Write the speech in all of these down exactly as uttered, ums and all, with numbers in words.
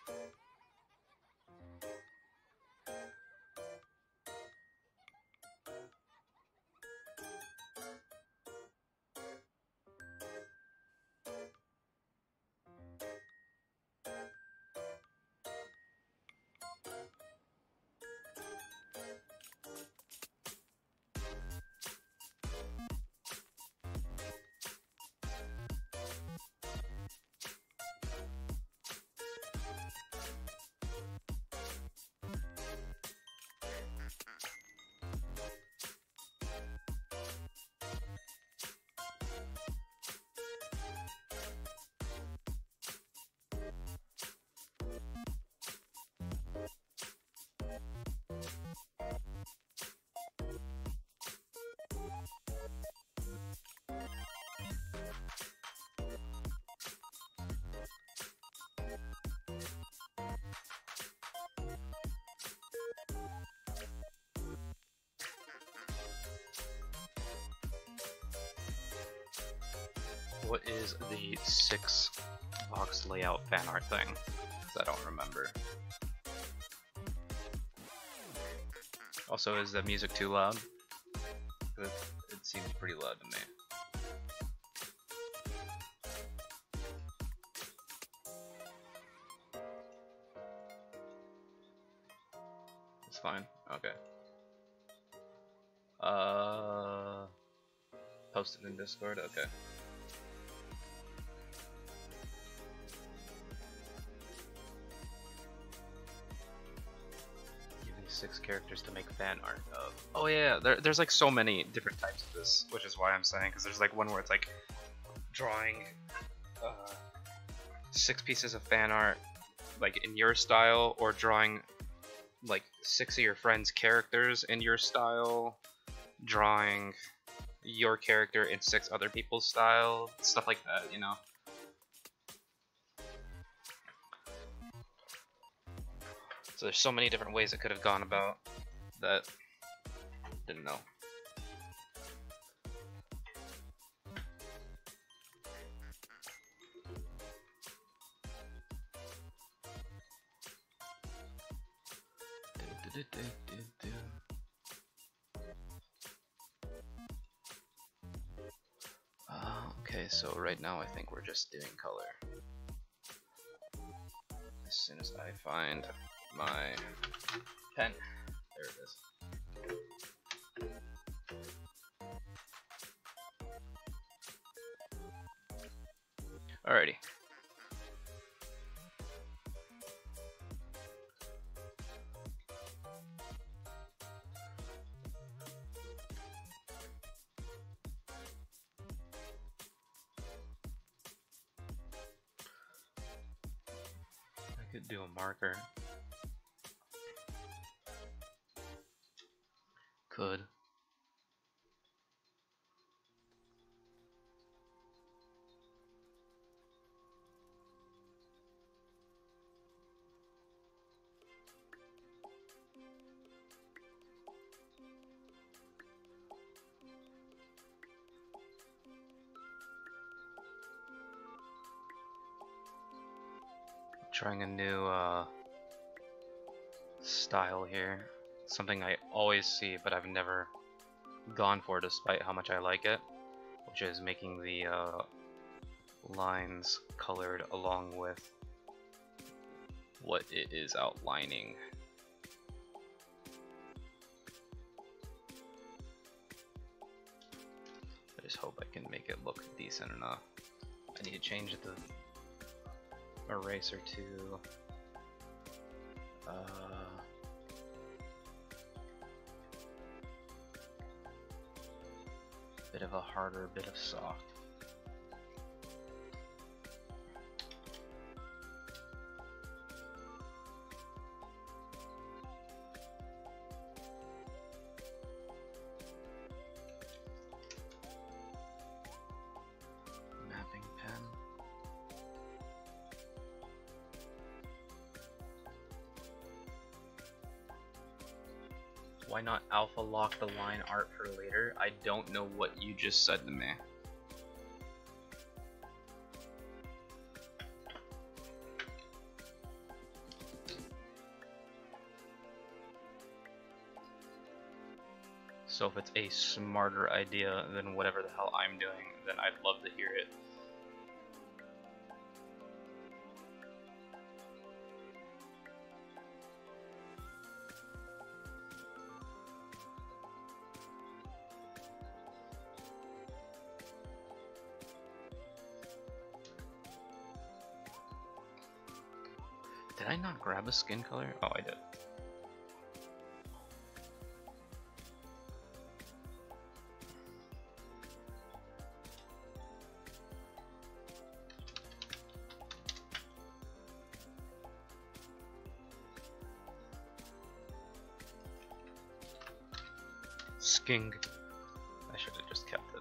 What is the six box layout fan art thing? Because I don't remember. Also, is the music too loud? It, it seems pretty loud to me. It's fine. Okay. Uh, post it in Discord. Okay. Six characters to make fan art of. Oh yeah, there, there's like so many different types of this, which is why I'm saying, because there's like one where it's like drawing uh, six pieces of fan art like in your style, or drawing like six of your friends' characters in your style, drawing your character in six other people's style, stuff like that, you know. So there's so many different ways it could have gone about that didn't know. Uh, okay, so right now I think we're just doing color. As soon as I find my pen. There it is. Alrighty. I could do a marker. Could. Trying a new uh, style here. Something I always see, but I've never gone for despite how much I like it, which is making the uh, lines colored along with what it is outlining. I just hope I can make it look decent enough. I need to change the eraser to uh, bit of a harder, bit of soft. Mapping pen. Why not alpha lock the line art for later? I don't know what you just said to me. So if it's a smarter idea than whatever the hell I'm doing, then I'd love to hear it. Did I not grab a skin color? Oh, I did. Sking. I should have just kept it.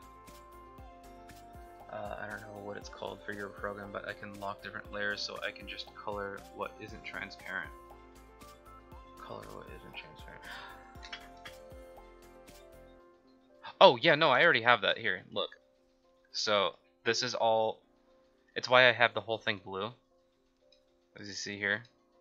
Uh, I don't know what it's called for your program, but I can lock different layers so I can just color what isn't transparent. Color what isn't transparent. Oh yeah, no, I already have that here. Look. So this is all. It's why I have the whole thing blue. As you see here.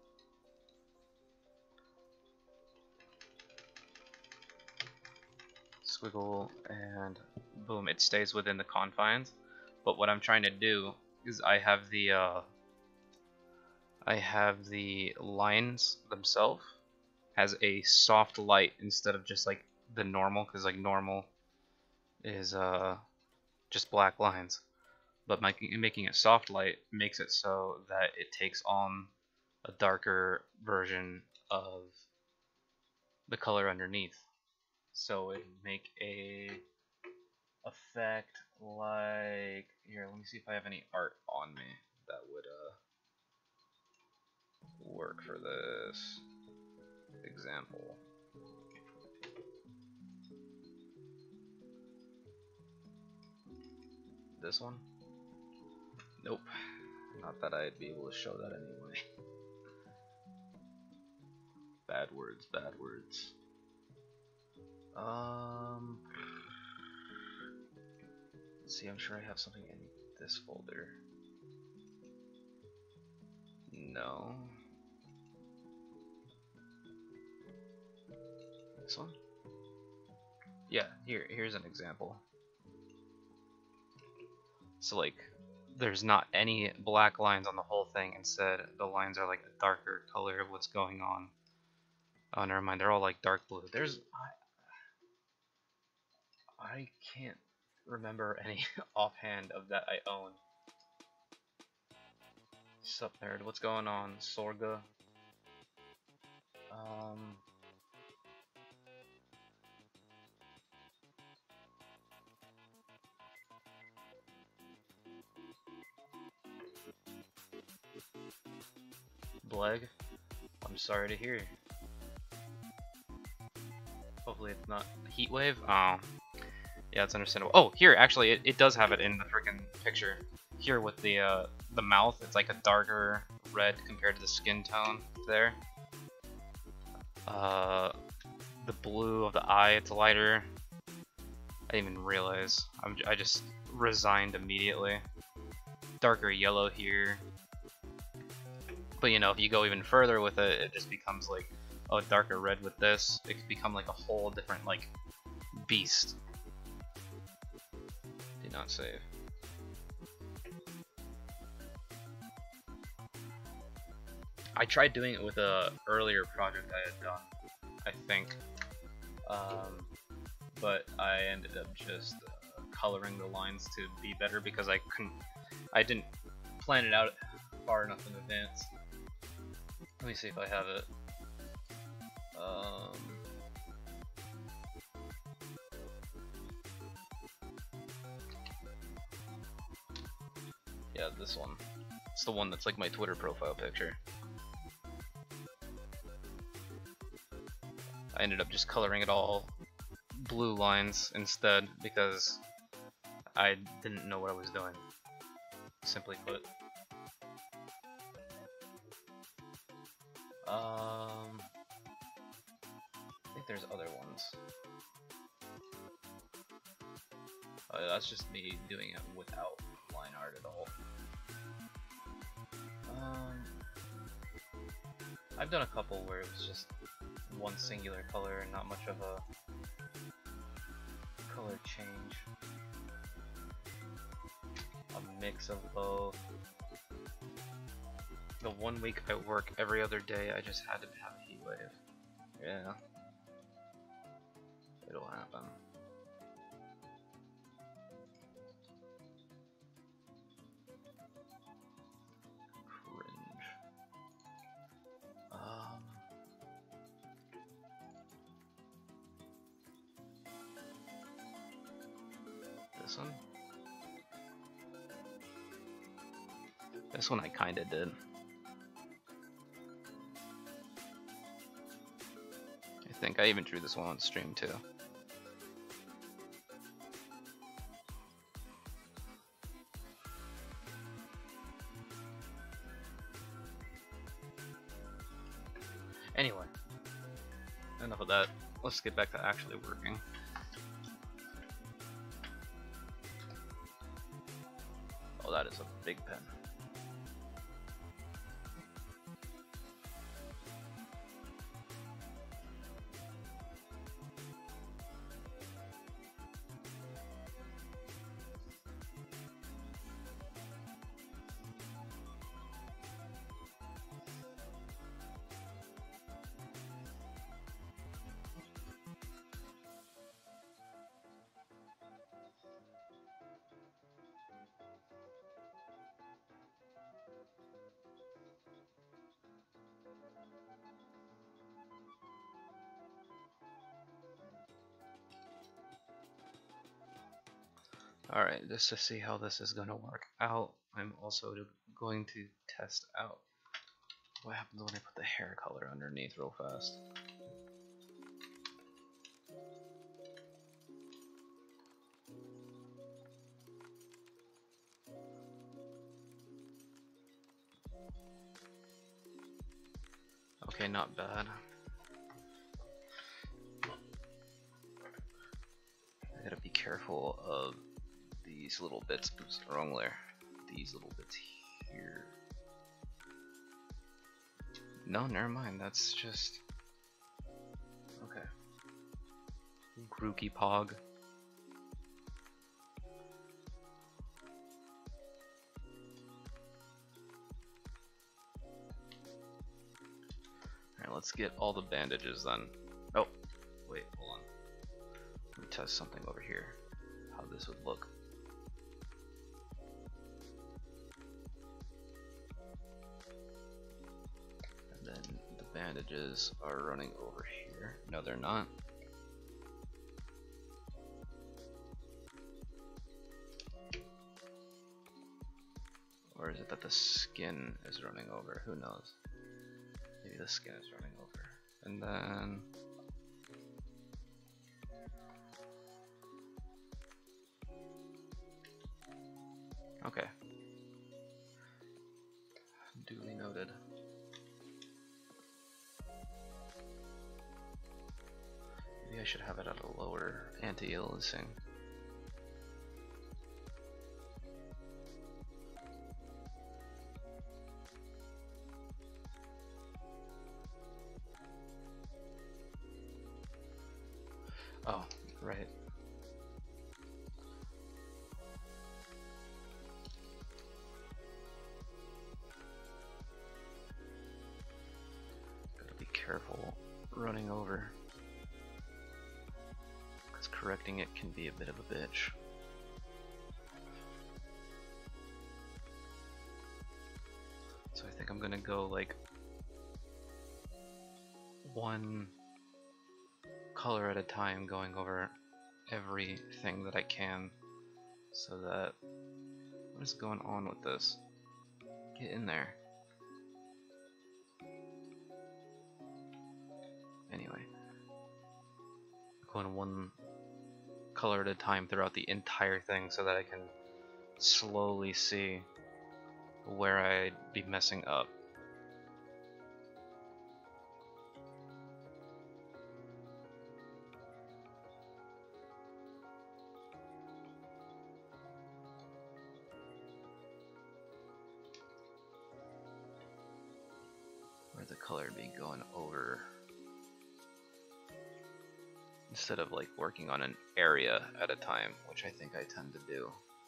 Squiggle and boom, it stays within the confines. But what I'm trying to do is I have the uh, I have the lines themselves has a soft light instead of just like the normal, because like normal is uh just black lines. But making making it soft light makes it so that it takes on a darker version of the color underneath. So it make a effect like, here, let me see if I have any art on me that would uh work for this example. This one? Nope. Not that I'd be able to show that anyway. Bad words, bad words. Um, let's see, I'm sure I have something in this folder. No. This one? Yeah, here, here's an example. So like, there's not any black lines on the whole thing. Instead, the lines are like a darker color of what's going on. Oh, never mind. They're all like dark blue. There's, I, I can't remember any offhand of that I own. Sup, nerd? What's going on, Sorga? Um. Bleg, I'm sorry to hear. Hopefully it's not a heat wave. Oh, yeah, it's understandable. Oh, here, actually, it, it does have it in the freaking picture. Here with the uh, the mouth, it's like a darker red compared to the skin tone there. Uh, the blue of the eye, it's lighter. I didn't even realize. I'm, I just resigned immediately. Darker yellow here. But you know, if you go even further with it, it just becomes like, oh, darker red with this. It could become like a whole different like beast. Did not save. I tried doing it with a earlier project I had done, I think, um, but I ended up just uh, coloring the lines to be better because I couldn't, I didn't plan it out far enough in advance. Let me see if I have it. Um, yeah, this one. It's the one that's like my Twitter profile picture. I ended up just coloring it all blue lines instead because I didn't know what I was doing, simply put. Um, I think there's other ones. Uh, that's just me doing it without line art at all. Um, I've done a couple where it was just one singular color and not much of a color change. A mix of both. The one week I work every other day, I just had to have a heat wave. Yeah. It'll happen. Cringe. Um. This one? This one I kinda did. I think I even drew this one on stream too. Anyway, enough of that. Let's get back to actually working. Oh, that is a big pen. Alright, just to see how this is going to work out, I'm also going to test out what happens when I put the hair color underneath real fast. Okay, not bad. I gotta be careful of these little bits. Oops, wrong layer. These little bits here. No, never mind. That's just okay. Grookey Pog. Alright, let's get all the bandages then. Oh, wait, hold on. Let me test something over here. How this would look. And then the bandages are running over here. No, they're not. Or is it that the skin is running over? Who knows? Maybe the skin is running over. And then okay. Duly noted. Maybe I should have it at a lower anti-aliasing. Oh, right. Gotta be careful running over, because correcting it can be a bit of a bitch. So I think I'm gonna go like one color at a time, going over everything that I can, so that what is going on with this? Get in there. Anyway, going one color at a time throughout the entire thing so that I can slowly see where I'd be messing up. Where the color be going over instead of like working on an area at a time, which I think I tend to do.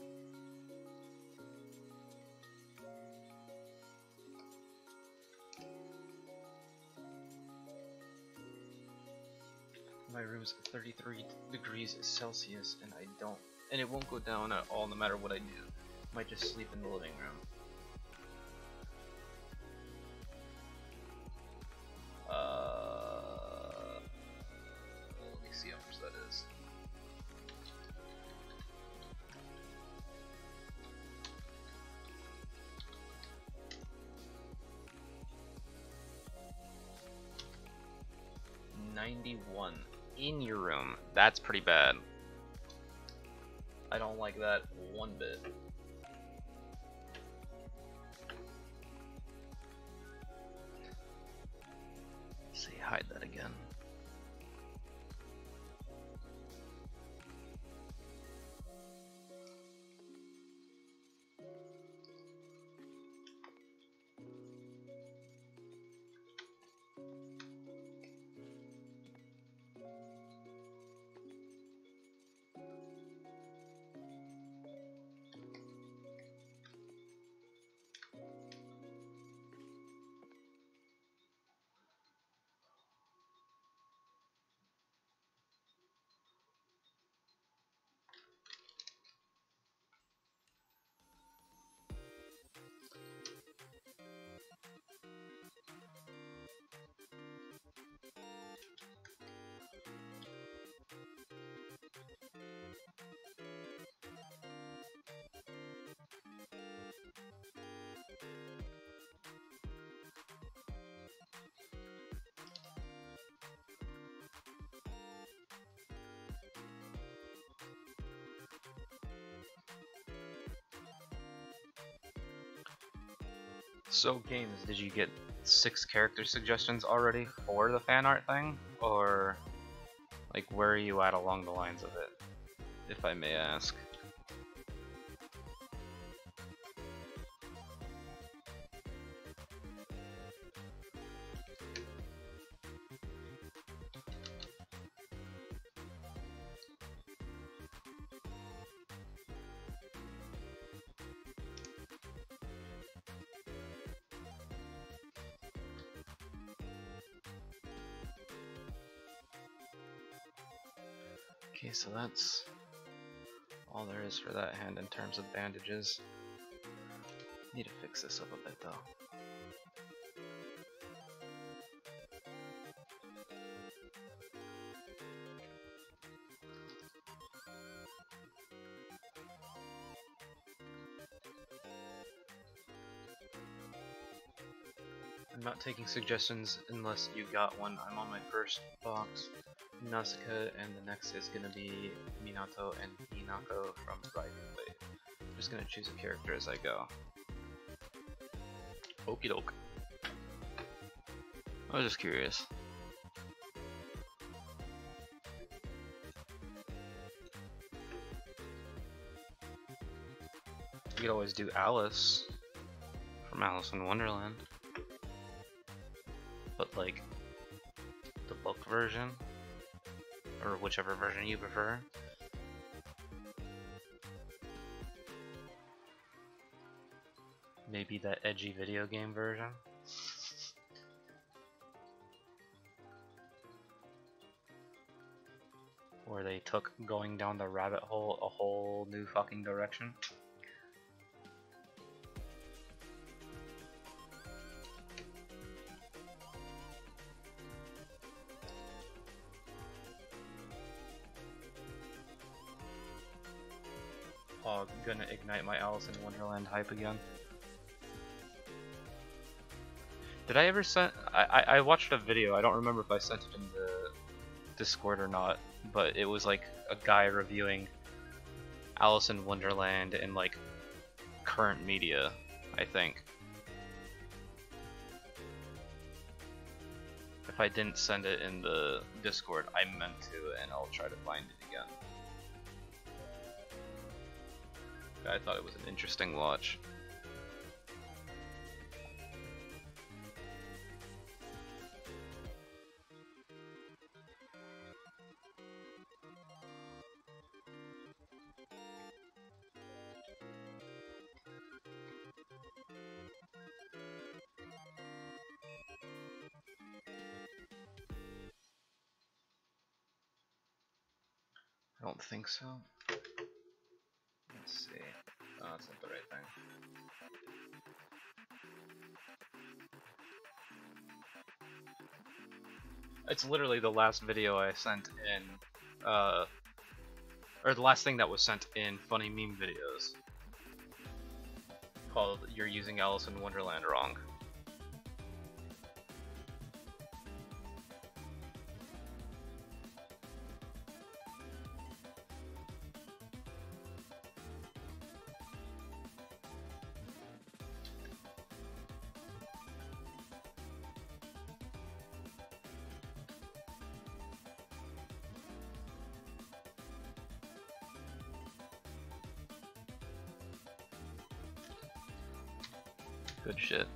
My room's thirty-three degrees Celsius, and I don't, and it won't go down at all no matter what I do. Might just sleep in the living room. Uh, let me see how much that is. ninety-one in your room. That's pretty bad. I don't like that one bit. See, hide that again. So games, did you get six character suggestions already for the fan art thing? Or like where are you at along the lines of it, if I may ask? Okay, so that's all there is for that hand in terms of bandages. Need to fix this up a bit though. I'm not taking suggestions unless you got one. I'm on my first box. Nausicaa, and the next is gonna be Minato and Hinako from Rising Blade. I'm just gonna choose a character as I go. Okie doke. I was just curious. You could always do Alice from Alice in Wonderland, but like the book version. Or whichever version you prefer. Maybe that edgy video game version. Where they took going down the rabbit hole a whole new fucking direction. Oh, gonna ignite my Alice in Wonderland hype again. Did I ever send? I, I I watched a video. I don't remember if I sent it in the Discord or not, but it was like a guy reviewing Alice in Wonderland in like current media, I think. If I didn't send it in the Discord, I meant to, and I'll try to find it again. I thought it was an interesting watch. don't think so. Let's see. Oh, that's not the right thing. It's literally the last video I sent in, uh, or the last thing that was sent in funny meme videos. Called "You're Using Alice in Wonderland Wrong." Good shit.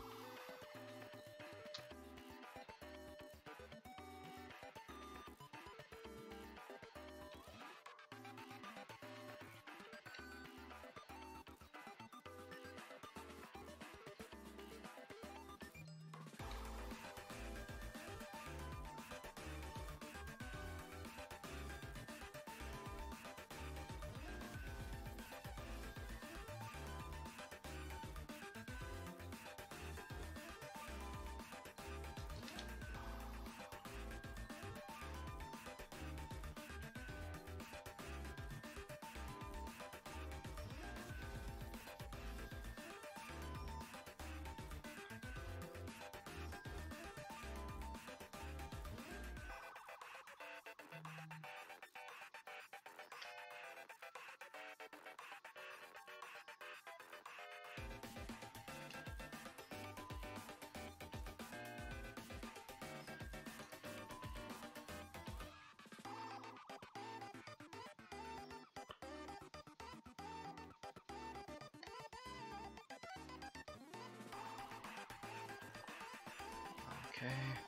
Okay.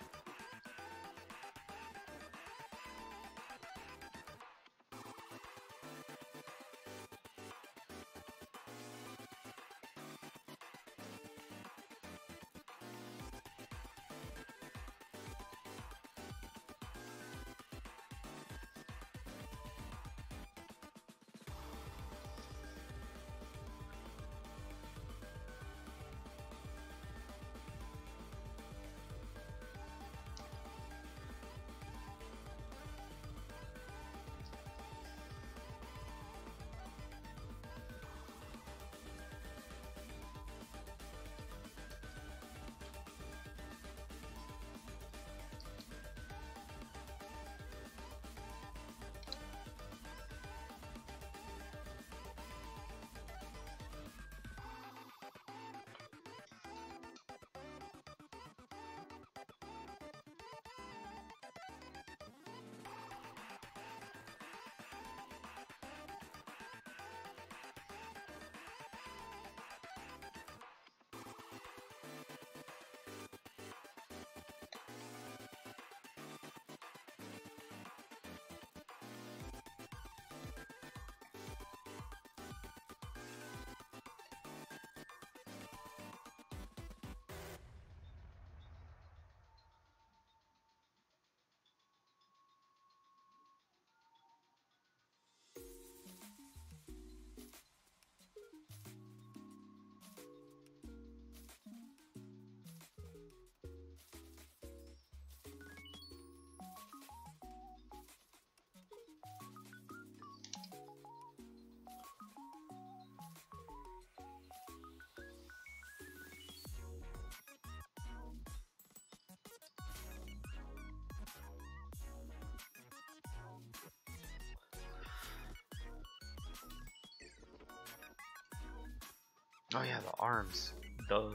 Oh yeah, the arms. Duh.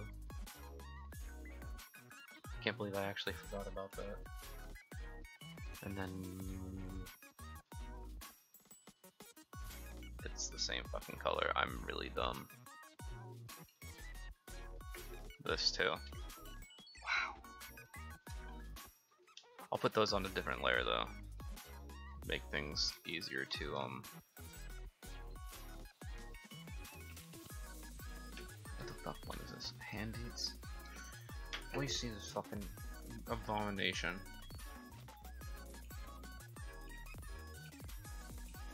Can't believe I actually forgot about that. And then it's the same fucking color. I'm really dumb. This too. Wow. I'll put those on a different layer though. Make things easier to um what the fuck one is this? Hand eats? We see this fucking abomination.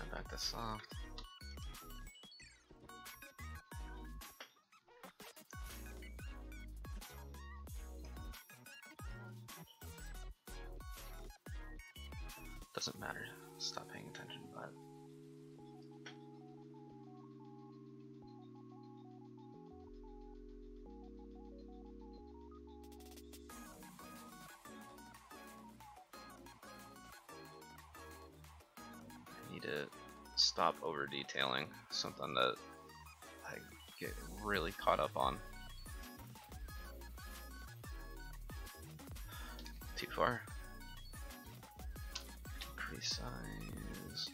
back to soft. Doesn't matter. Stop paying attention, but I need to stop over detailing. Something that I get really caught up on. Too far. Increase size.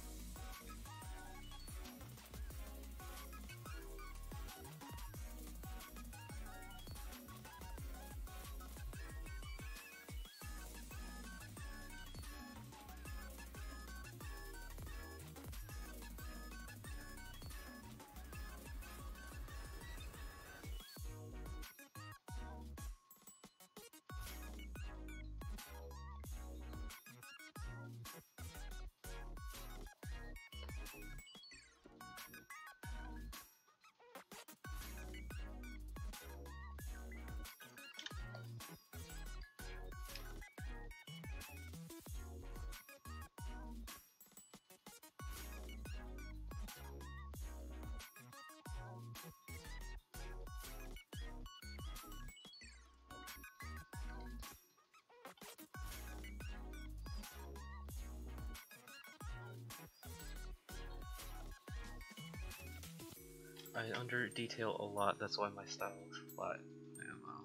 I under detail a lot, that's why my style is flat. And, uh,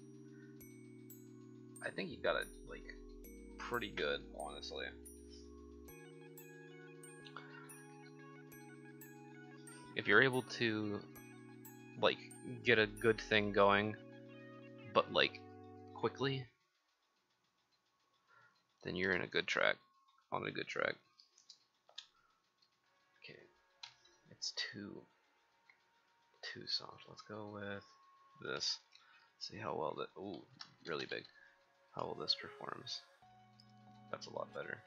I think you got it like pretty good, honestly. If you're able to like get a good thing going, but like quickly, then you're in a good track, on a good track. Okay, it's too too soft. Let's go with this. See how well that. Ooh, really big. How well this performs. That's a lot better.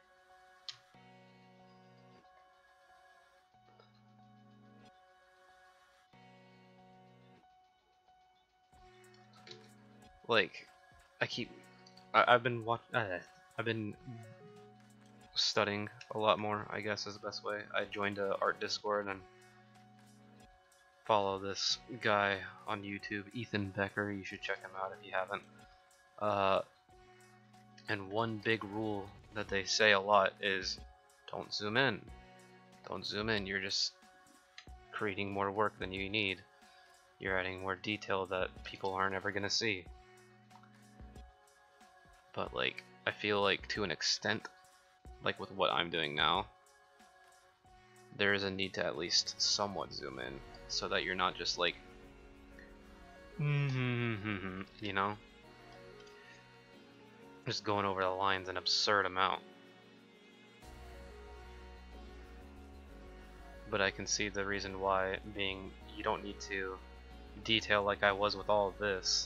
Like, I keep. I, I've been watch. Uh, I've been studying a lot more, I guess is the best way. I joined a art Discord and follow this guy on YouTube, Ethan Becker. You should check him out if you haven't. Uh, and one big rule that they say a lot is don't zoom in. Don't zoom in. You're just creating more work than you need. You're adding more detail that people aren't ever gonna see. But like, I feel like to an extent, like with what I'm doing now, there is a need to at least somewhat zoom in so that you're not just like, you know, just going over the lines an absurd amount. But I can see the reason why, being you don't need to detail like I was with all of this.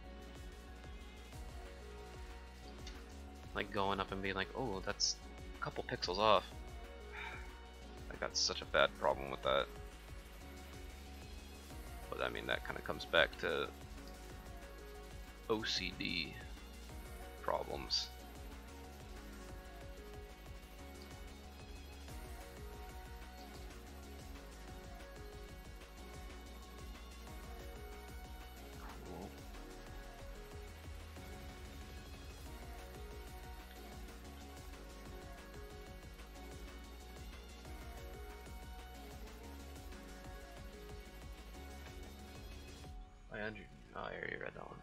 Like going up and being like, oh, that's a couple pixels off. I got such a bad problem with that. But I mean, that kind of comes back to O C D problems. Cool. I under oh, I already read that one.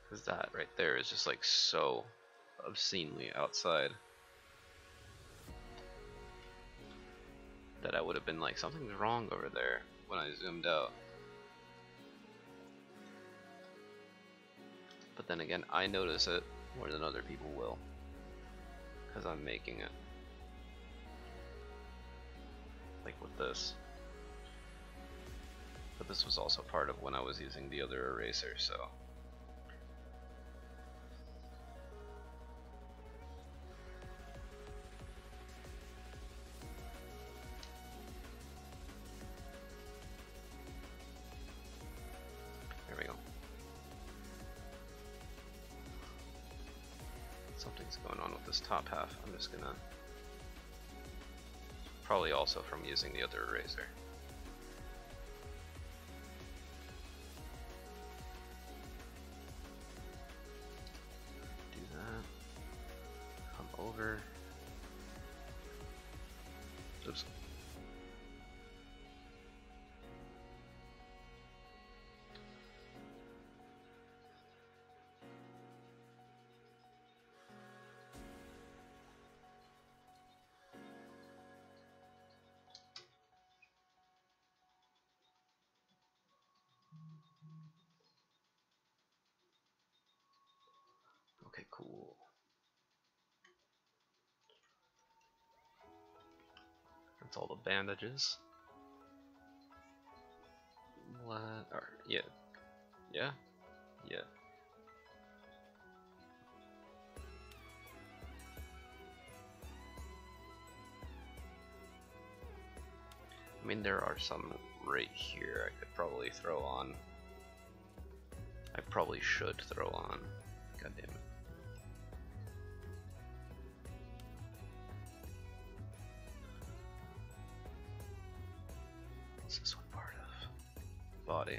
Because that right there is just like so obscenely outside that I would have been like, something's wrong over there when I zoomed out. But then again, I notice it more than other people will, because I'm making it. Like with this. But this was also part of when I was using the other eraser, so. There we go. Something's going on with this top half. I'm just gonna. Probably also from using the other eraser. Do that. Come over. Oops. Okay, cool. That's all the bandages. What? Or, yeah. Yeah? Yeah. I mean, there are some right here I could probably throw on. I probably should throw on. God damn it. What's this one part of? Body.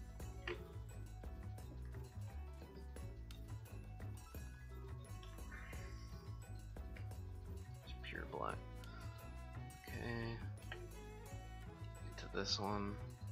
It's pure black. Okay. Get to this one.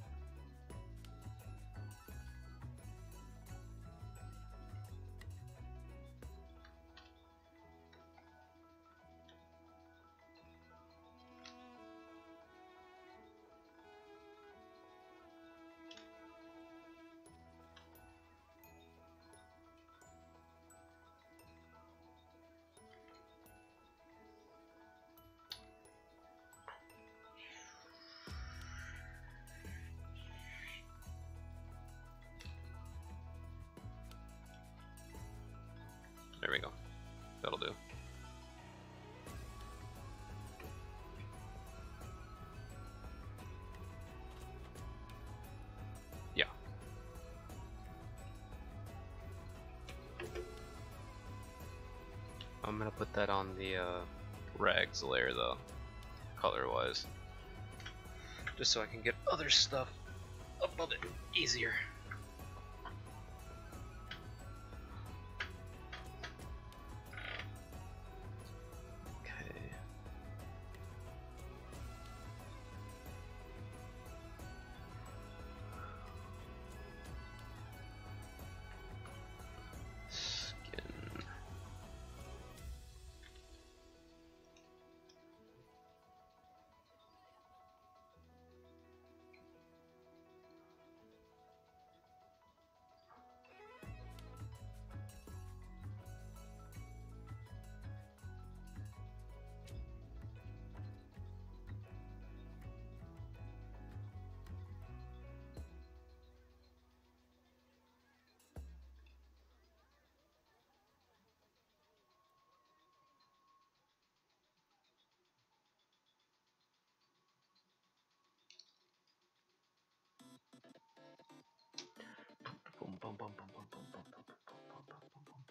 There we go. That'll do. Yeah. I'm gonna put that on the uh, rags layer though, color wise. Just so I can get other stuff above it easier. Boom, boom, boom, boom, boom, boom, boom, boom, boom, boom, boom, boom, boom.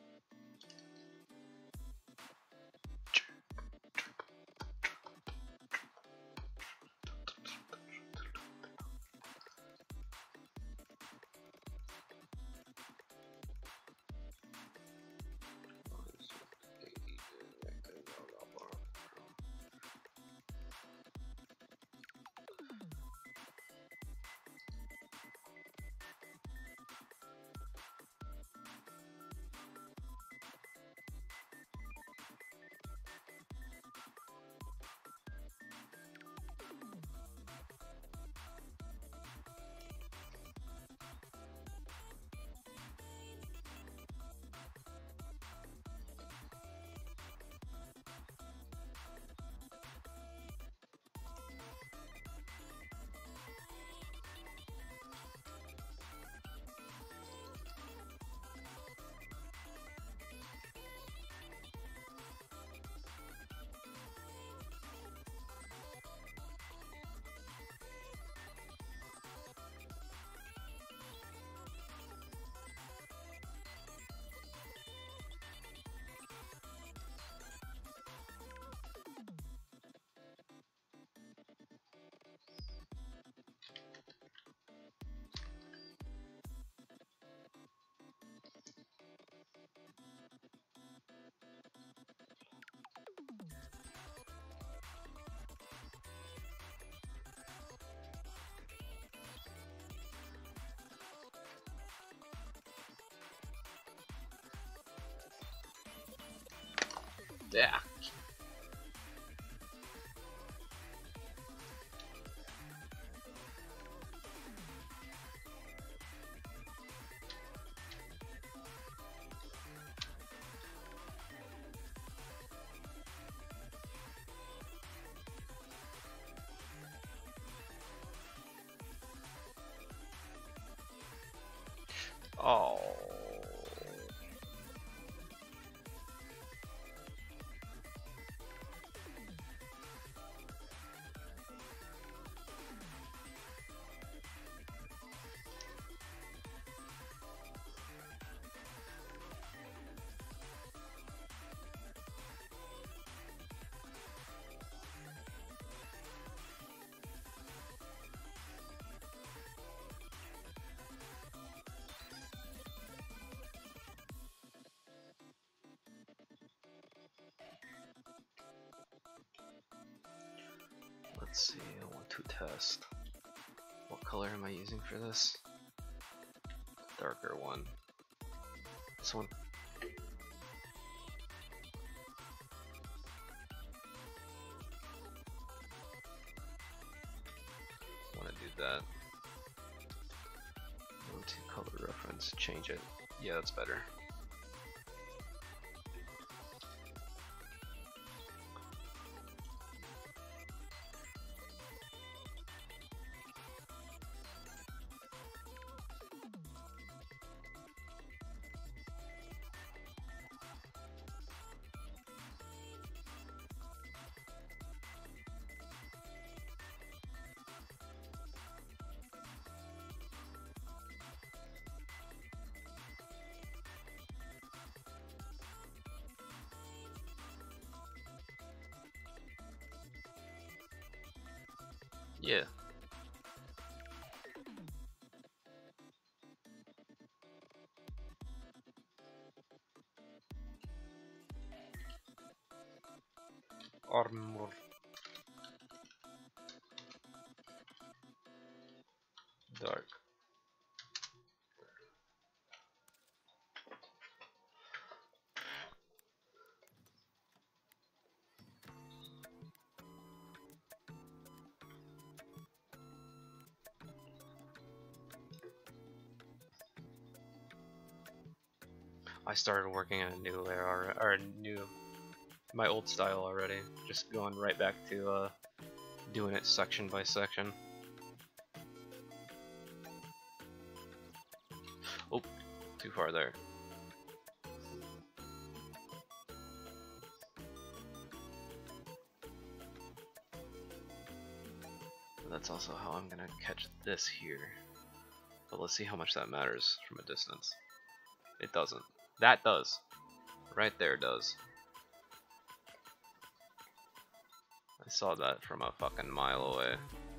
Yeah. Oh. Let's see, I want to test. What color am I using for this? Darker one. This one. I want to do that. Go to color reference, change it. Yeah, that's better. Yeah. Armor. Dark. I started working on a new layer or a new my old style already. Just going right back to uh, doing it section by section. Oh, too far there. That's also how I'm gonna catch this here. But let's see how much that matters from a distance. It doesn't. That does. Right there does. I saw that from a fucking mile away.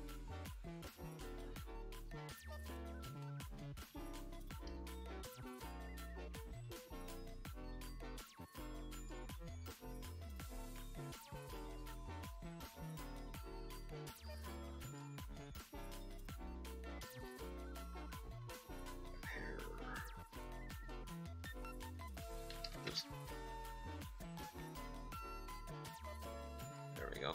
There we go.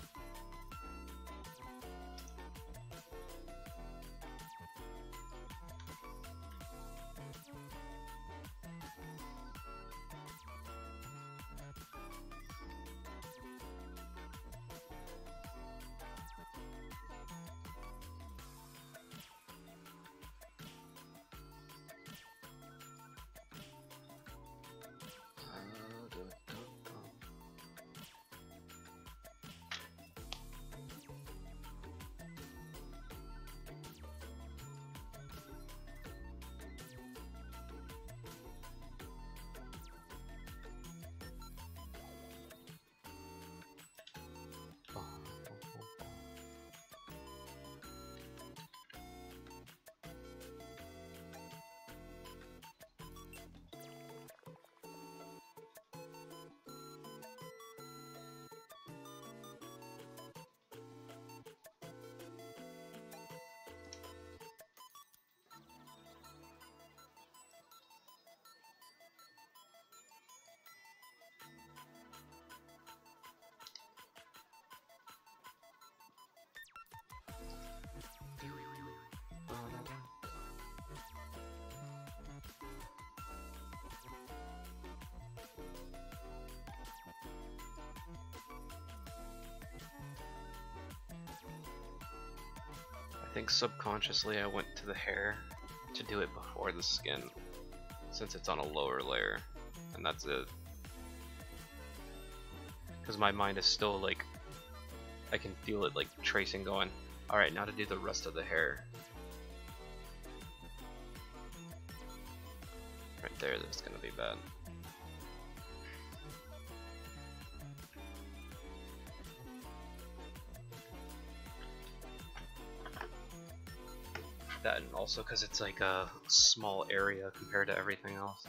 I think subconsciously I went to the hair to do it before the skin, since it's on a lower layer, and that's it. Because my mind is still like, I can feel it like tracing going, alright, now to do the rest of the hair. Right there, that's gonna be bad. That, and also because it's like a small area compared to everything else.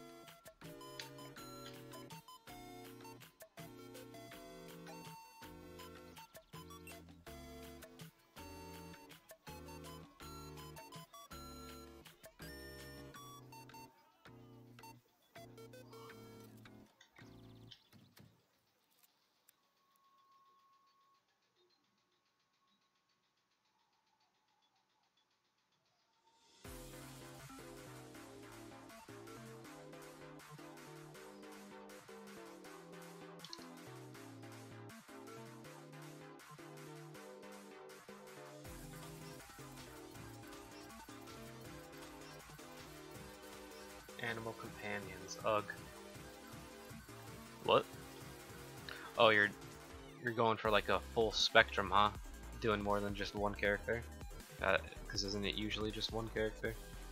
Animal companions, ugh. What? Oh, you're you're going for like a full spectrum, huh? Doing more than just one character? Because uh, isn't it usually just one character?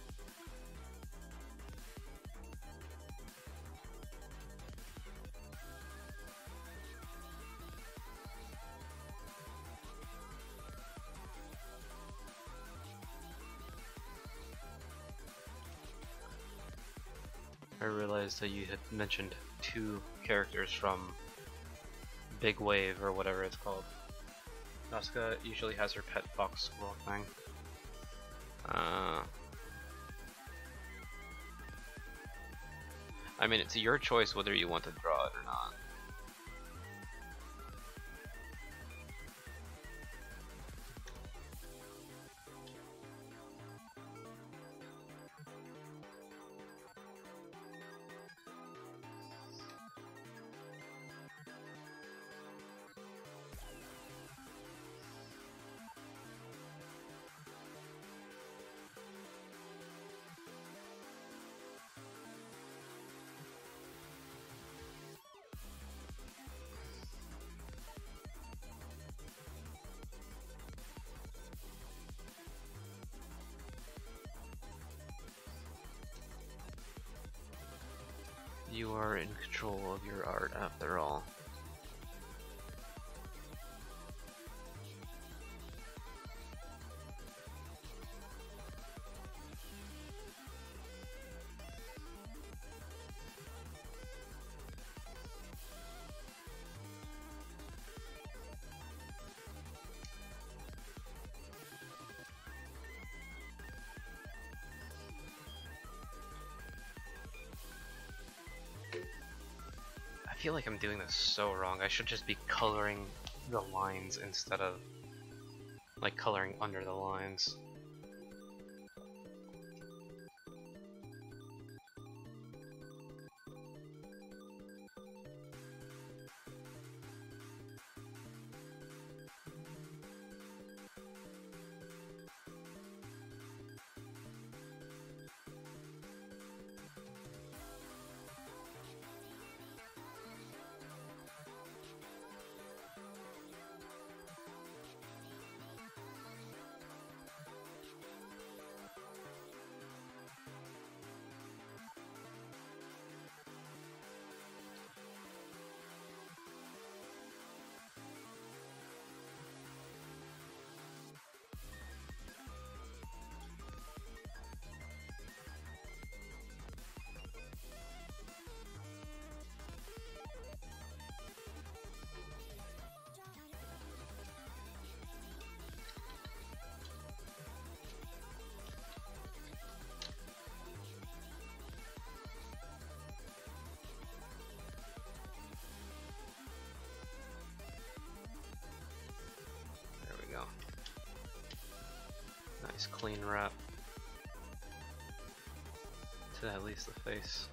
I realized that you had mentioned two characters from Big Wave or whatever it's called. Asuka usually has her pet fox squirrel thing. Uh, I mean, it's your choice whether you want to draw it or not. You are in control of your art after all. I feel like I'm doing this so wrong. I should just be coloring the lines instead of like coloring under the lines. Nice clean wrap to at least the face.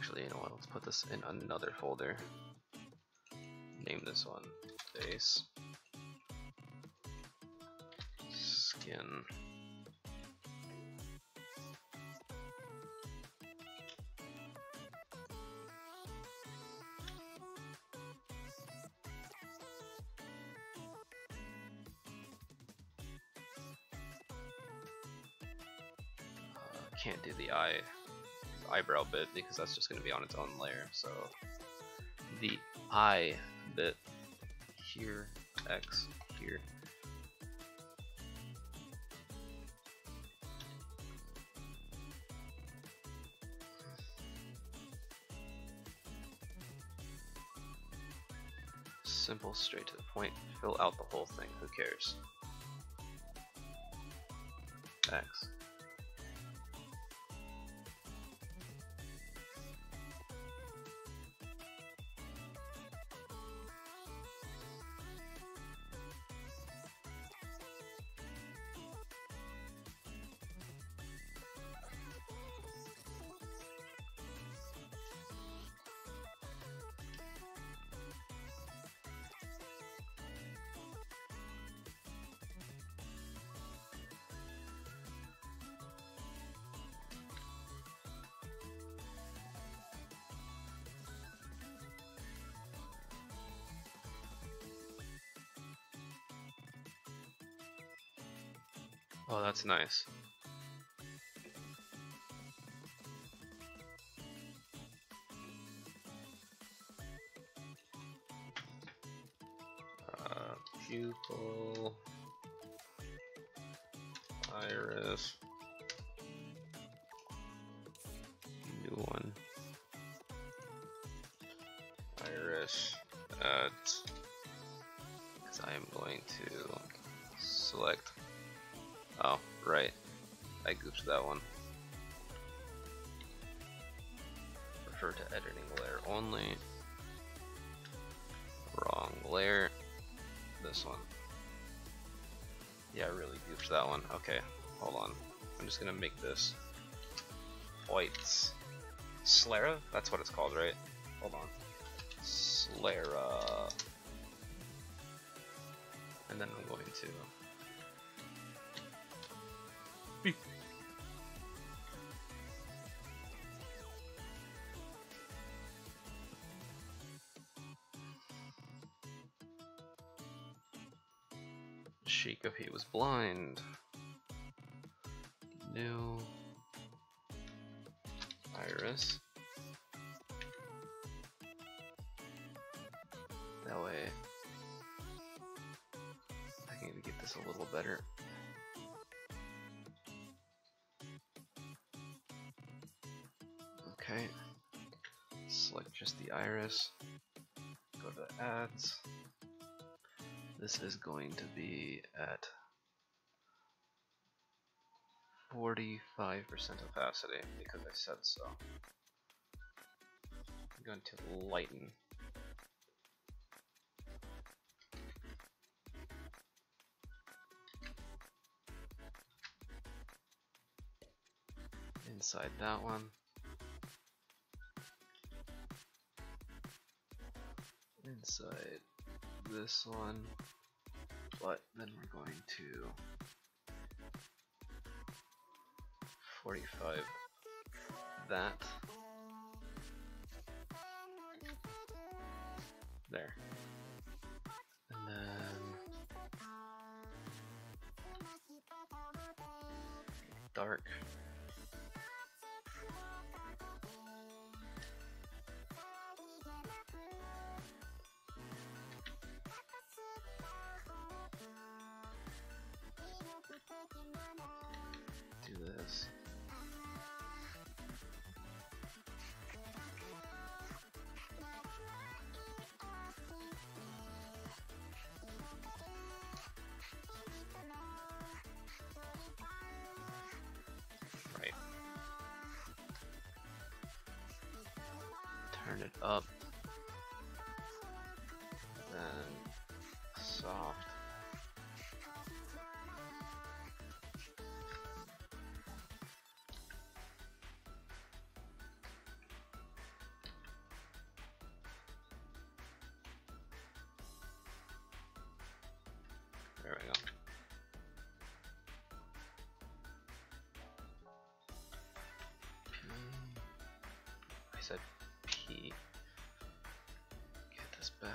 Actually, you know what? Let's put this in another folder. Name this one face skin. Uh, can't do the eye eyebrow bit because that's just going to be on its own layer. So the eye bit here, X here. Simple, straight to the point, fill out the whole thing, who cares? X. Oh, that's nice. Uh, pupil, iris, new one, iris, add, because I am going to select. Oh, right. I goofed that one. Refer to editing layer only. Wrong layer. This one. Yeah, I really goofed that one. Okay, hold on. I'm just gonna make this white. Slera? That's what it's called, right? Hold on. Slera. And then I'm going to Sheik if he was blind. New iris. That way I can get this a little better. Okay. Select just the iris. Go to ads. This is going to be at forty-five percent opacity because I said so. I'm going to lighten. Inside that one. Inside this one. But then we're going to forty-five that. There. And then dark. Do this. Right. Turn it up. Then soft. said P. Get this back.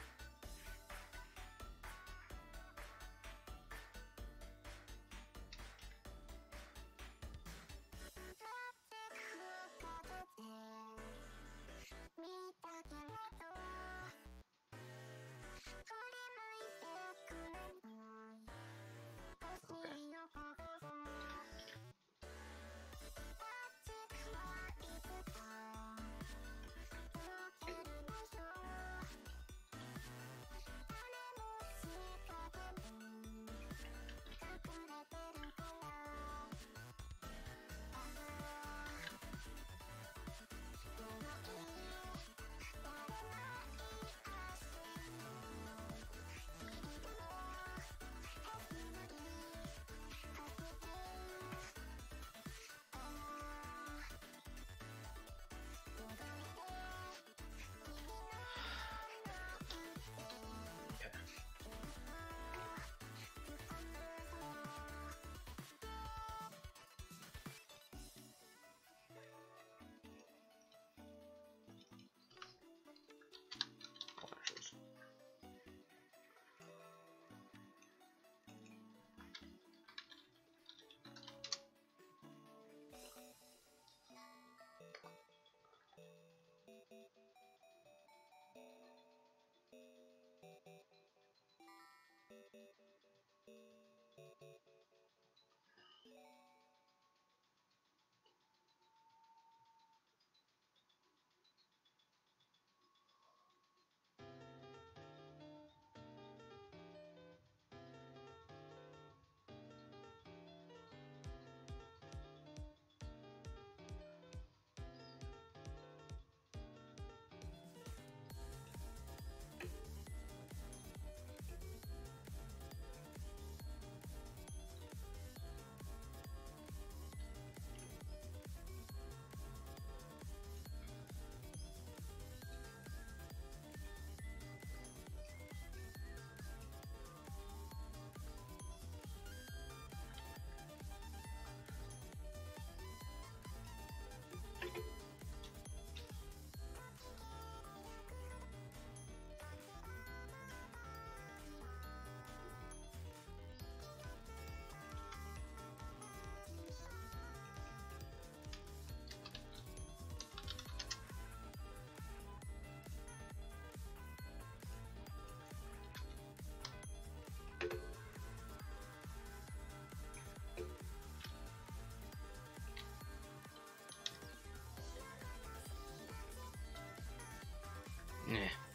Yeah.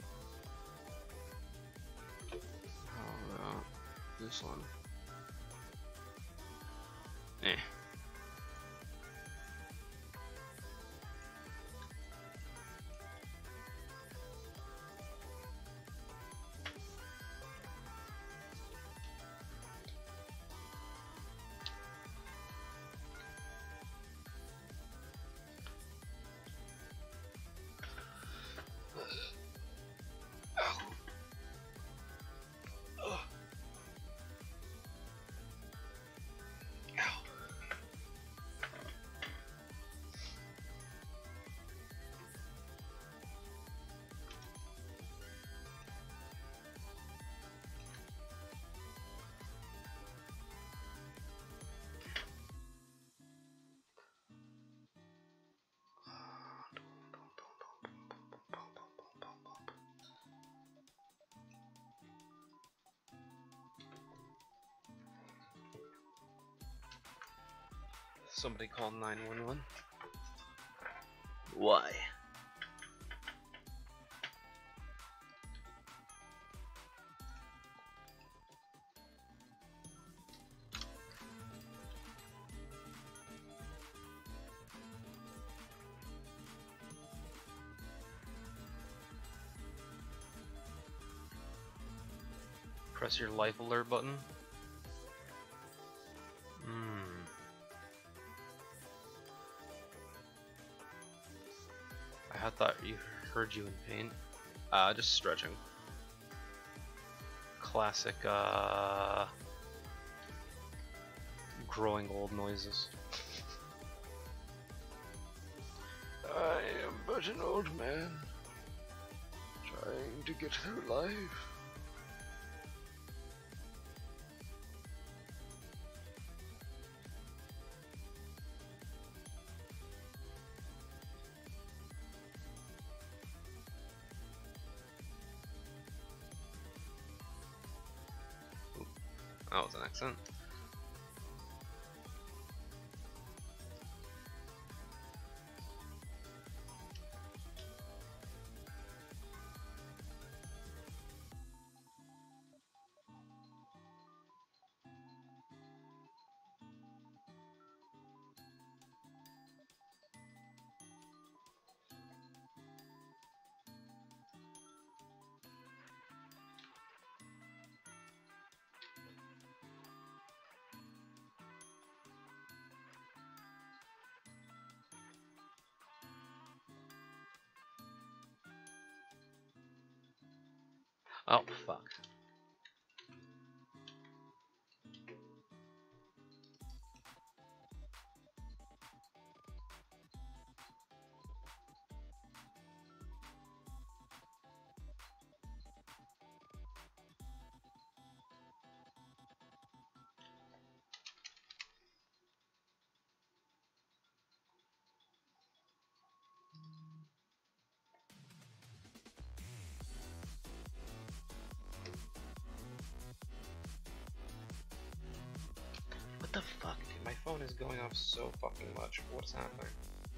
How about this one? Eh. Somebody call nine one one. Why? Press your life alert button. Hmm. I thought you heard you in pain. Uh, just stretching. Classic, uh, growing old noises. I am but but an old man trying to get through life. Ooh, that was an accident. Oh, fuck. What the fuck, dude? My phone is going off so fucking much. What's happening?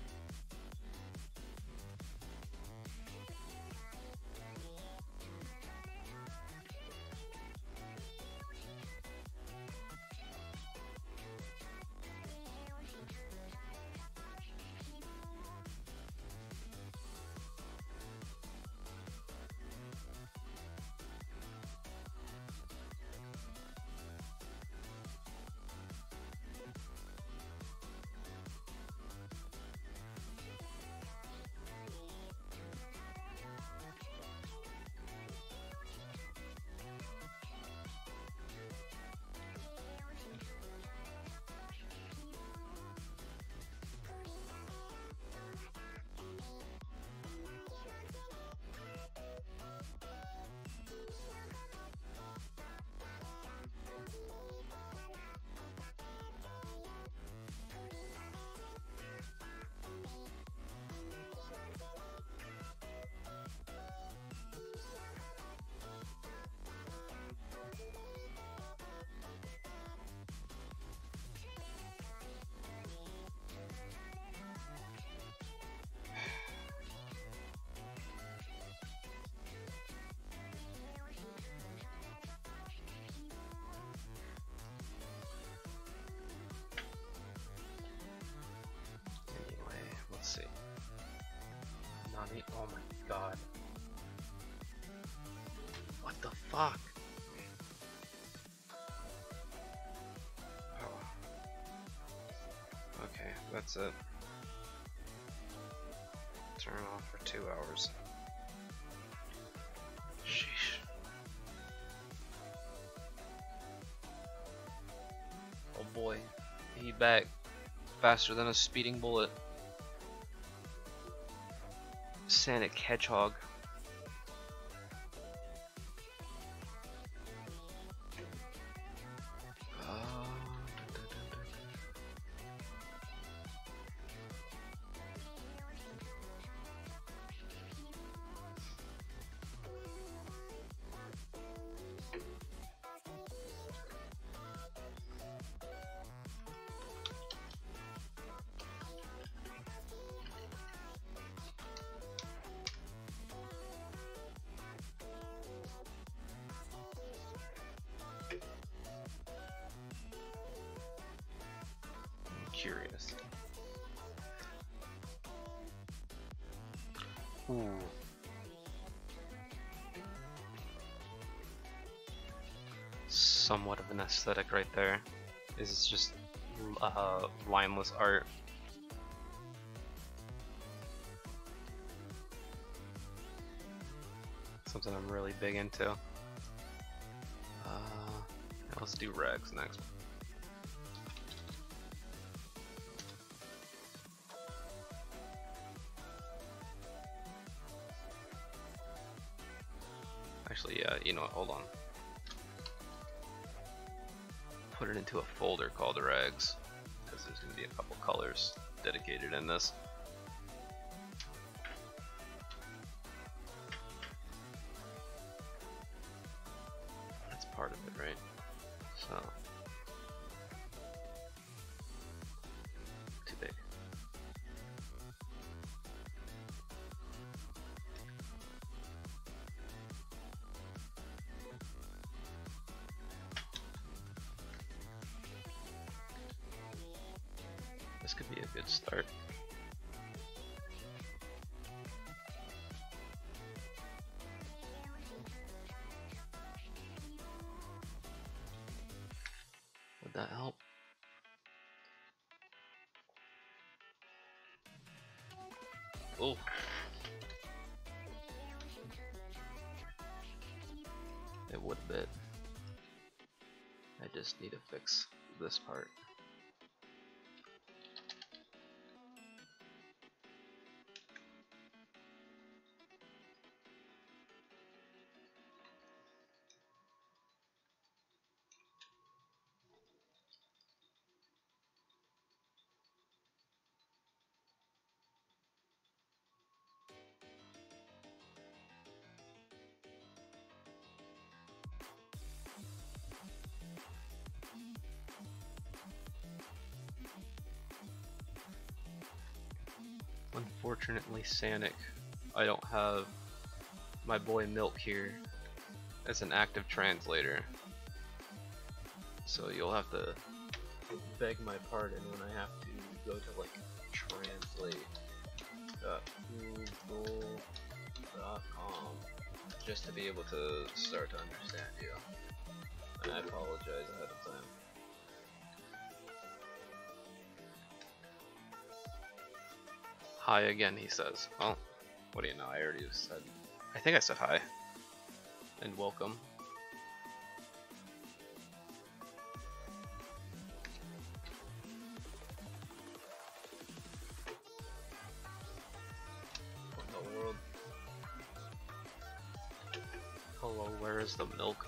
Let's see. Nani? Oh my god. What the fuck? Oh. Okay, that's it. Turn off for two hours. Sheesh. Oh boy. He back faster than a speeding bullet. Sanic Hedgehog. Curious. Ooh. Somewhat of an aesthetic right there. This is just uh, lineless art. Something I'm really big into. Uh, let's do Regs next. Actually, yeah, you know what, hold on. Put it into a folder called rags, because there's going to be a couple colors dedicated in this. That's part of it, right? So, too big. This could be a good start. Would that help? Oh. It would a bit. I just need to fix this part. Unfortunately, Sanic, I don't have my boy Milk here as an active translator, so you'll have to beg my pardon when I have to go to like translate dot google dot com just to be able to start to understand you, and I apologize ahead of time. Hi again, he says. Well, what do you know? I already said. I think I said hi. And welcome. What in the world? Hello, where is the milk?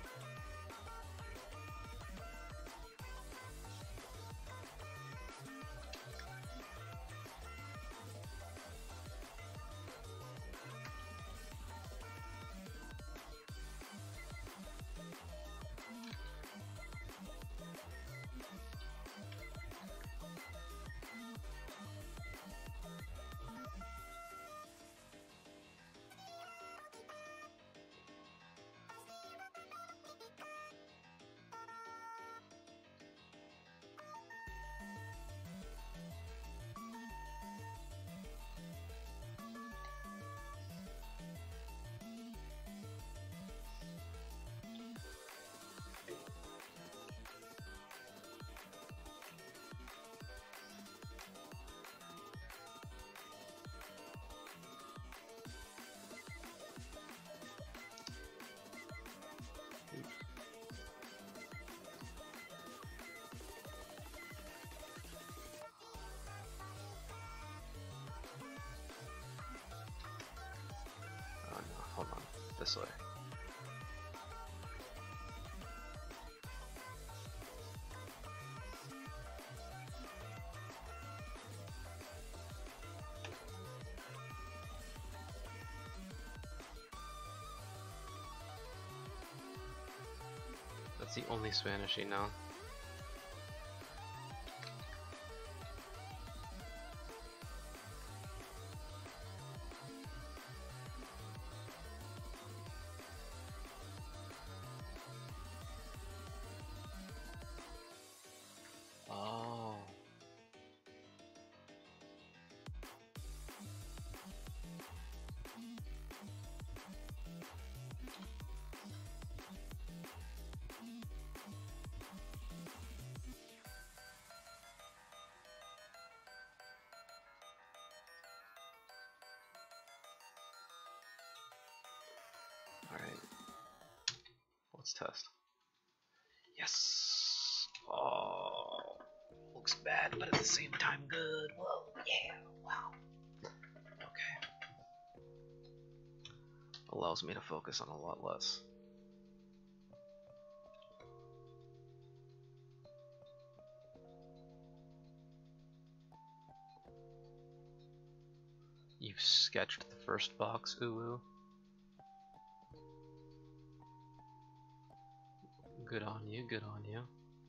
Hold on, this way. That's the only Spanish he knows. Alright. Let's test. Yes! Oh, looks bad, but at the same time good. Whoa, yeah, wow. Okay. allows me to focus on a lot less. You've sketched the first box, Uwu. Good on you, good on you.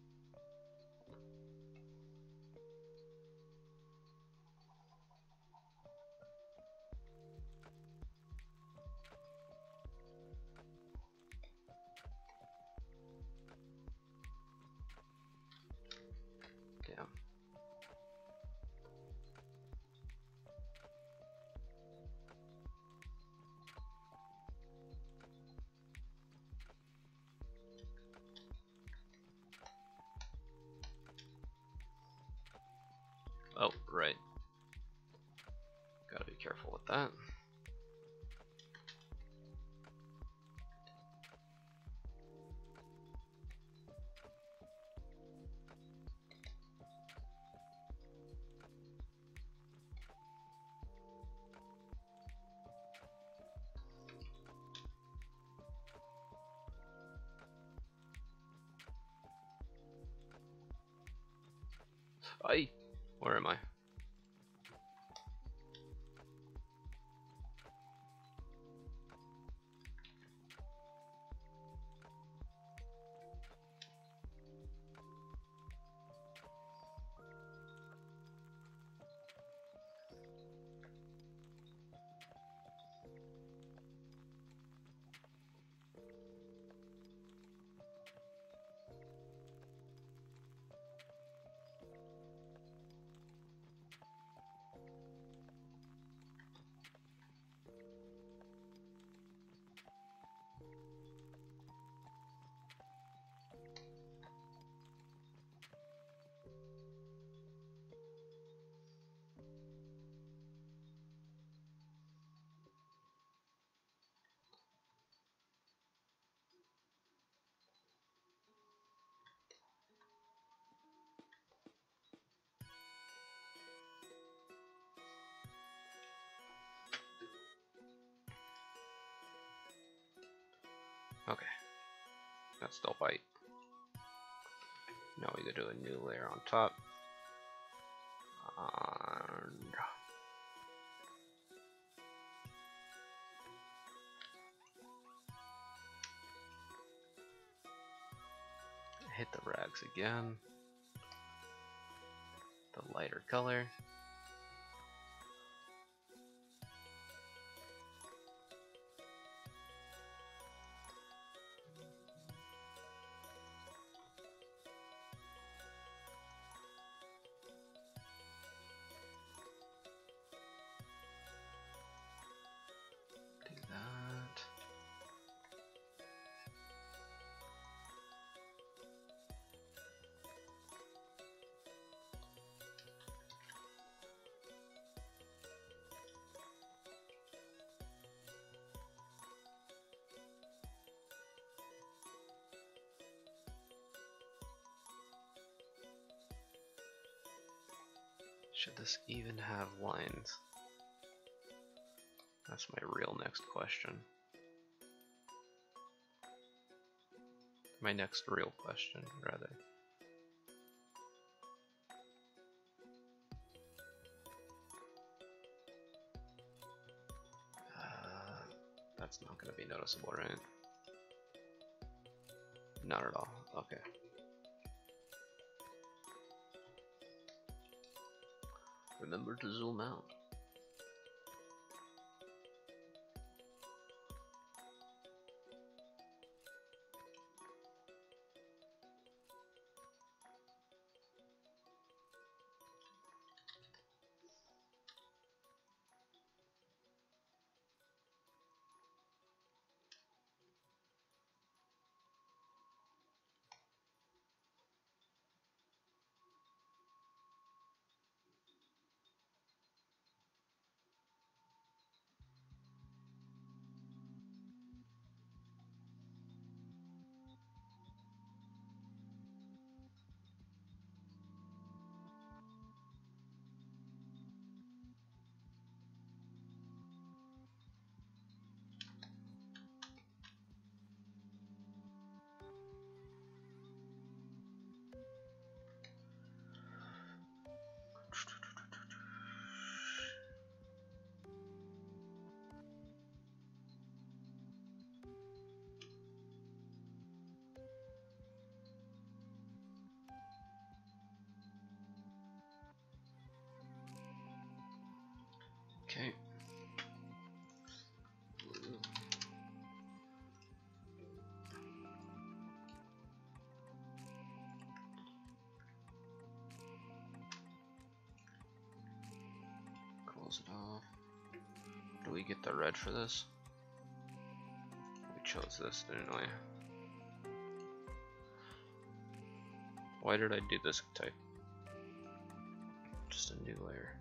Damn. Oh, right. Gotta be careful with that. Aye. Where am I? Okay, that's still white. Now we go to a new layer on top. And hit the rags again. The lighter color. Should this even have lines? That's my real next question. My next real question, rather. Uh, that's not going to be noticeable, right? Not at all. Okay. Remember to zoom out. close it off. Do we get the red for this? We chose this, didn't we? Why did I do this type? Just a new layer.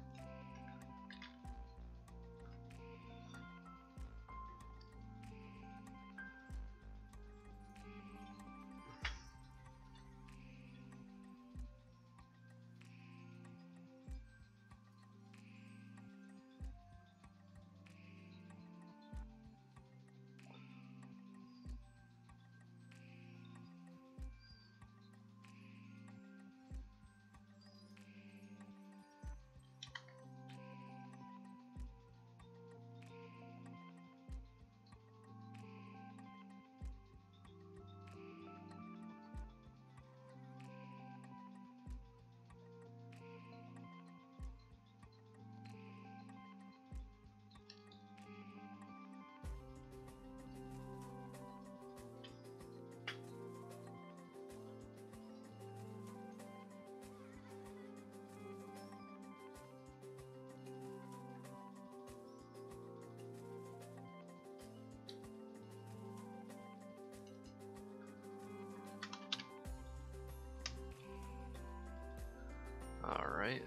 Alright.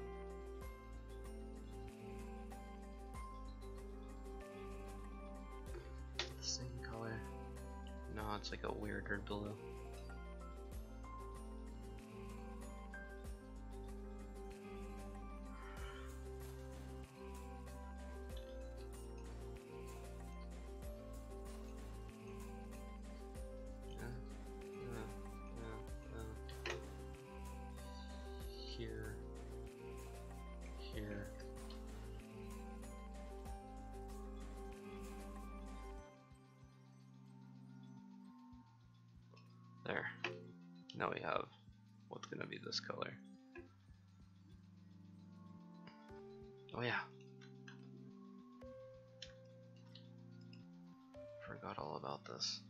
Same color. No, it's like a weirder blue. Here, here. There. Now we have what's gonna be this color. Oh yeah. Forgot all about this.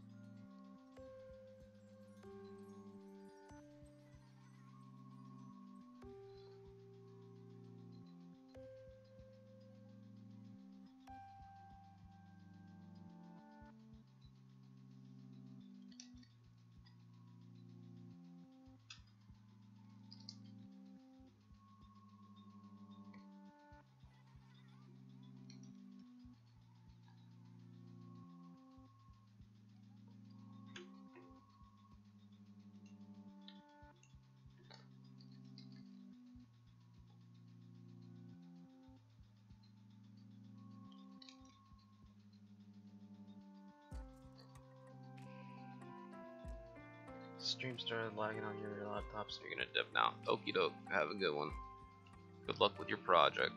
Stream started lagging on your laptop, so you're gonna dip now. Okie doke, have a good one. Good luck with your project.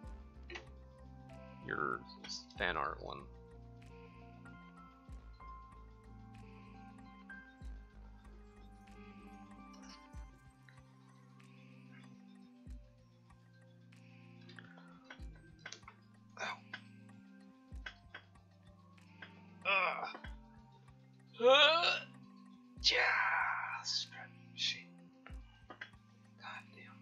Your fan art one. Ugh. Uh. Yeah, spreadsheet. God damn.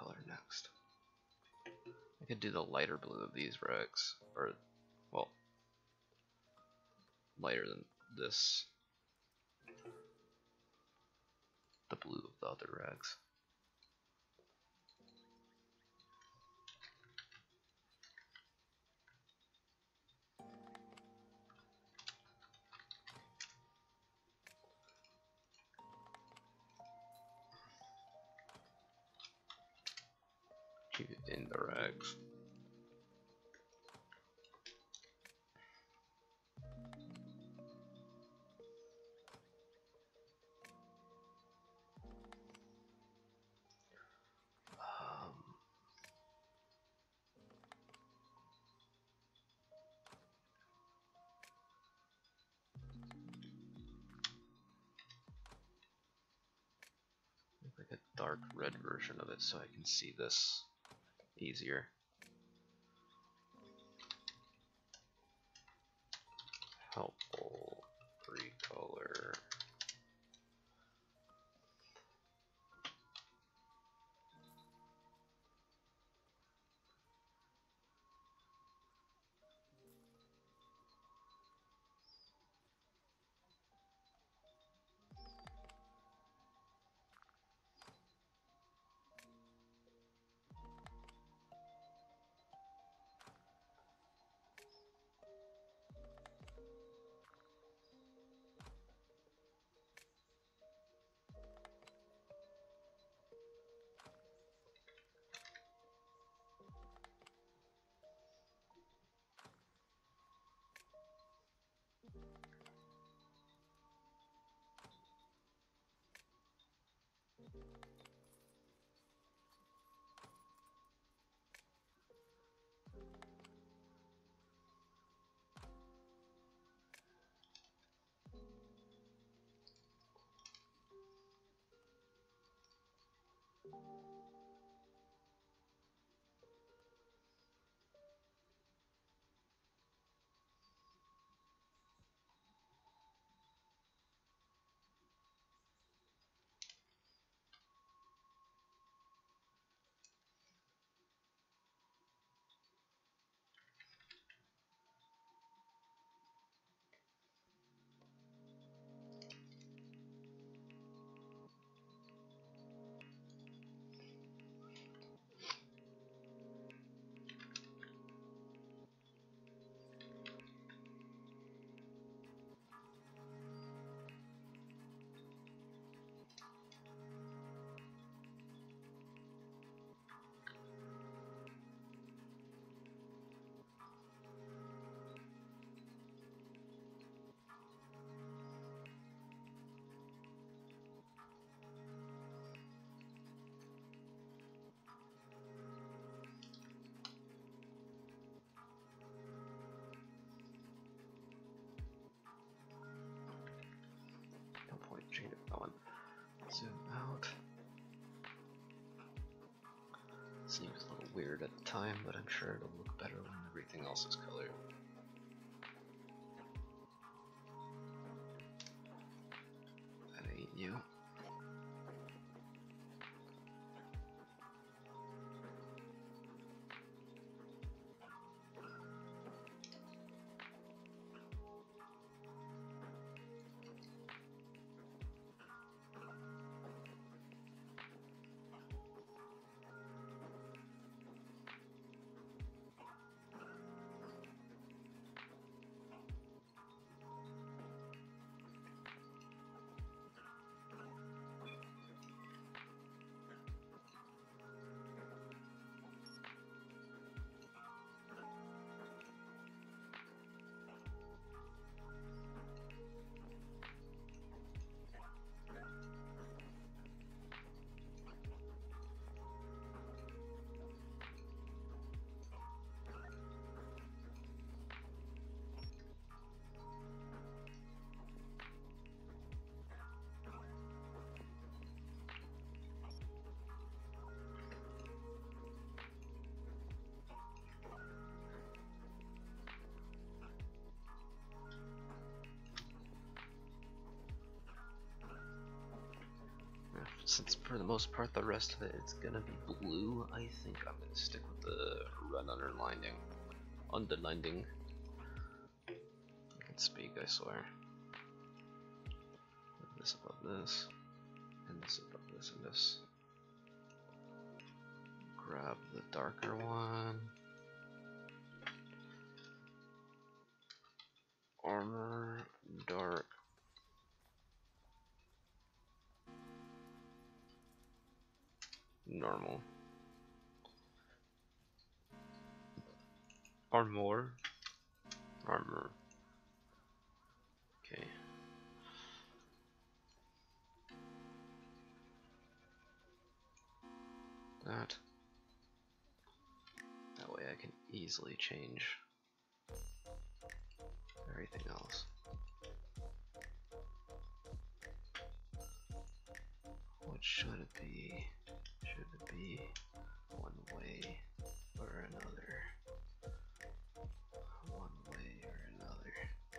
color next? I could do the lighter blue of these rags, or, well, lighter than this. The blue of the other rags. Keep it in the rags. Like a dark red version of it so I can see this easier. Helpful recolor. Change it going. Zoom out. Seems a little weird at the time, but I'm sure it'll look better when everything else is colored. That ain't you. Since for the most part the rest of it it's gonna be blue, I think I'm gonna stick with the red underlining. Underlining. I can speak, I swear. This above this, and this above this, and this. Grab the darker one. Armor, dark. Normal. Armor. Armor. Okay. That. That way I can easily change everything else. What should it be? Should it be one way or another? One way or another.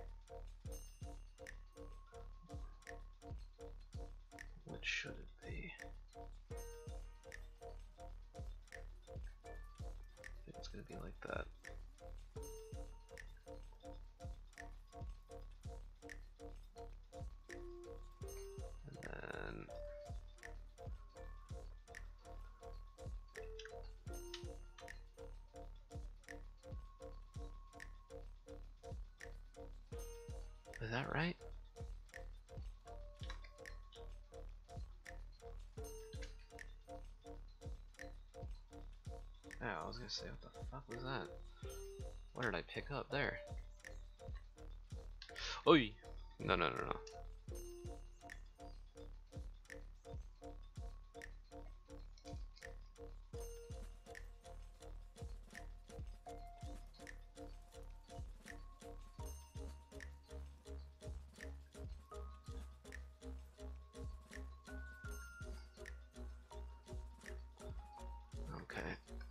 What should it be? I think it's gonna be like that. And then is that right? Yeah, I was gonna say, what the fuck was that? What did I pick up there? Oi! No, no, no, no. Okay.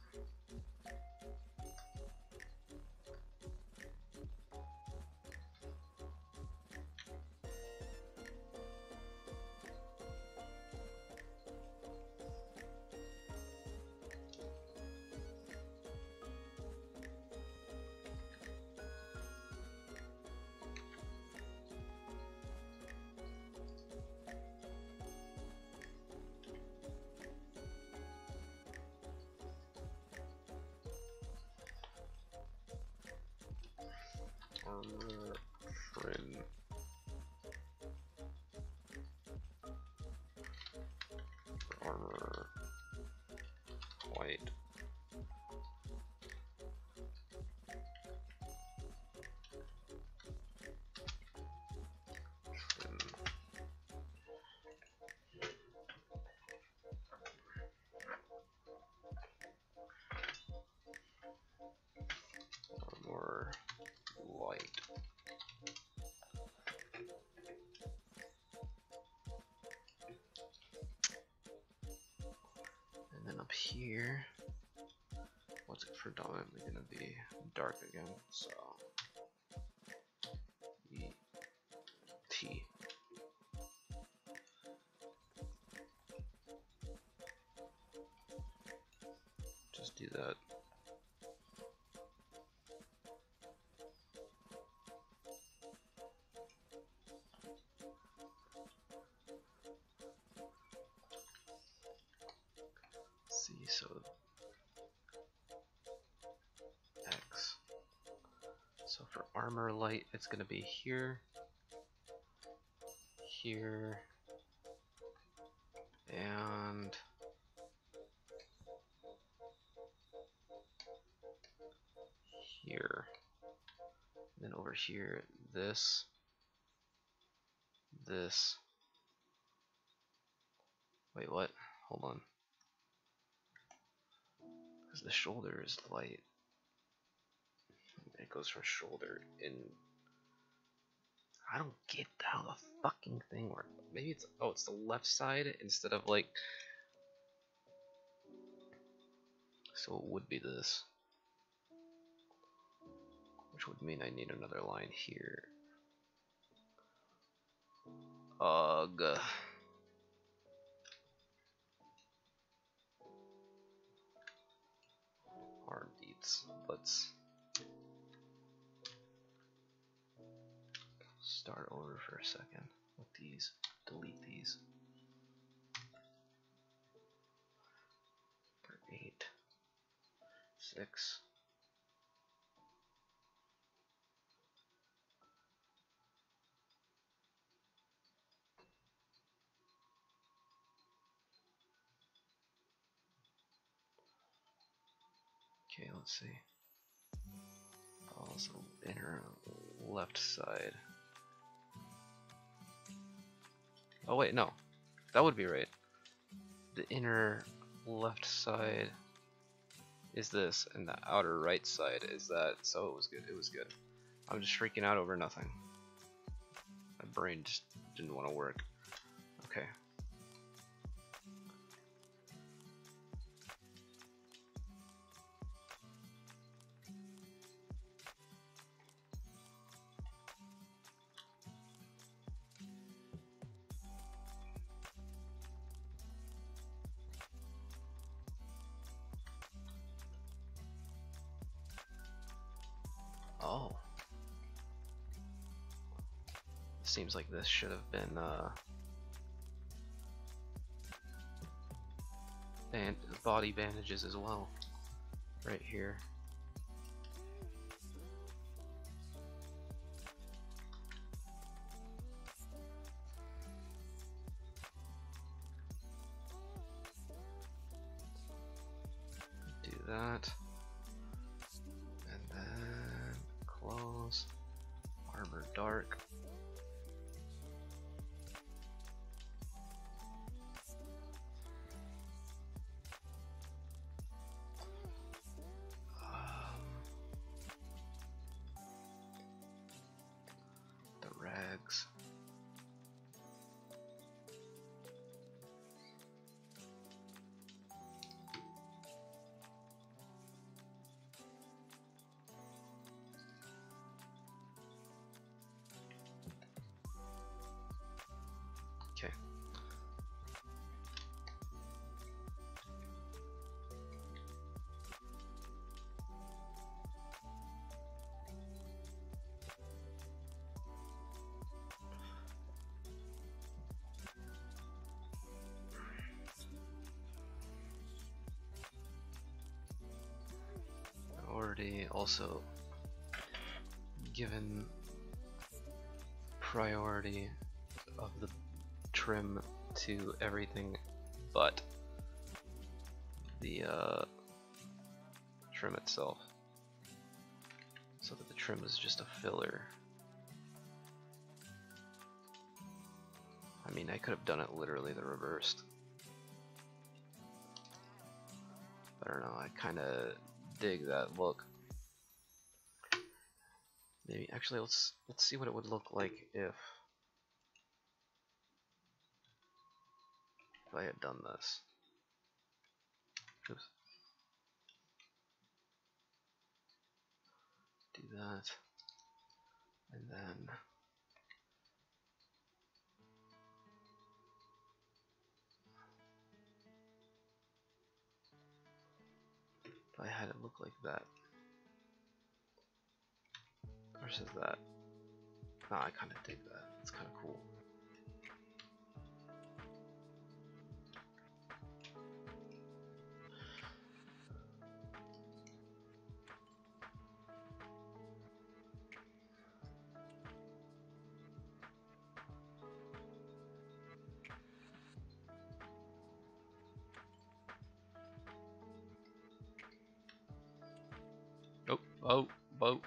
Armor trim. Armor white. Trim. Armor white. And then up here, what's it predominantly going to be? Dark again, so E T. Just do that. See, so X. So for armor light, it's gonna be here, here, and here. And then over here, this, this. Wait, what? Hold on. Because the shoulder is light. It goes from shoulder in. I don't get how the fucking thing works. Maybe it's, oh, it's the left side instead of like, so it would be this, which would mean I need another line here. Ugh. deletes. Let's start over for a second with these. Delete these. For eight, six. Okay, let's see. Also, inner left side. Oh wait, no, that would be right. The inner left side is this, and the outer right side is that. So it was good. It was good. I'm just freaking out over nothing. My brain just didn't want to work. Okay. Oh. Seems like this should have been uh band body bandages as well. Right here. Do that. And then close. Armor dark. Um, the rags. Okay. Already also given priority of the trim to everything but the uh, trim itself, so that the trim is just a filler. I mean, I could have done it literally the reversed. I don't know, I kind of dig that look. Maybe actually let's let's see what it would look like if if I had done this. Oops. Do that, and then if I had it look like that versus that. No, I kind of dig that. It's kind of cool. Oh, oh, oh.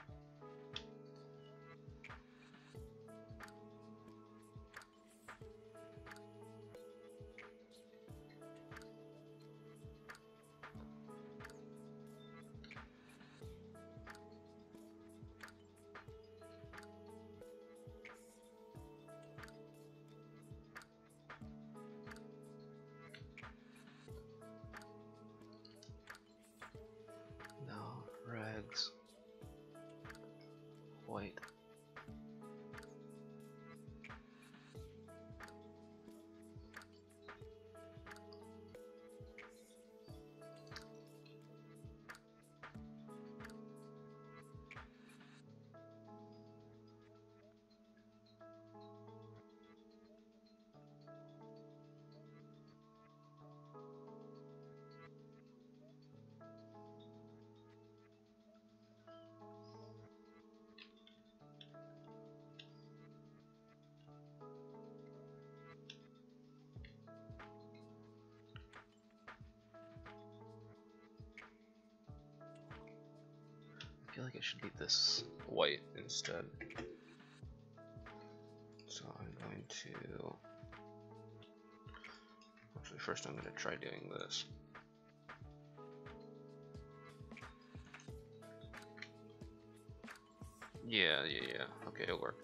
No, rags. feel like it should be this white instead. So I'm going to... Actually, first I'm going to try doing this. Yeah, yeah, yeah. Okay, it worked.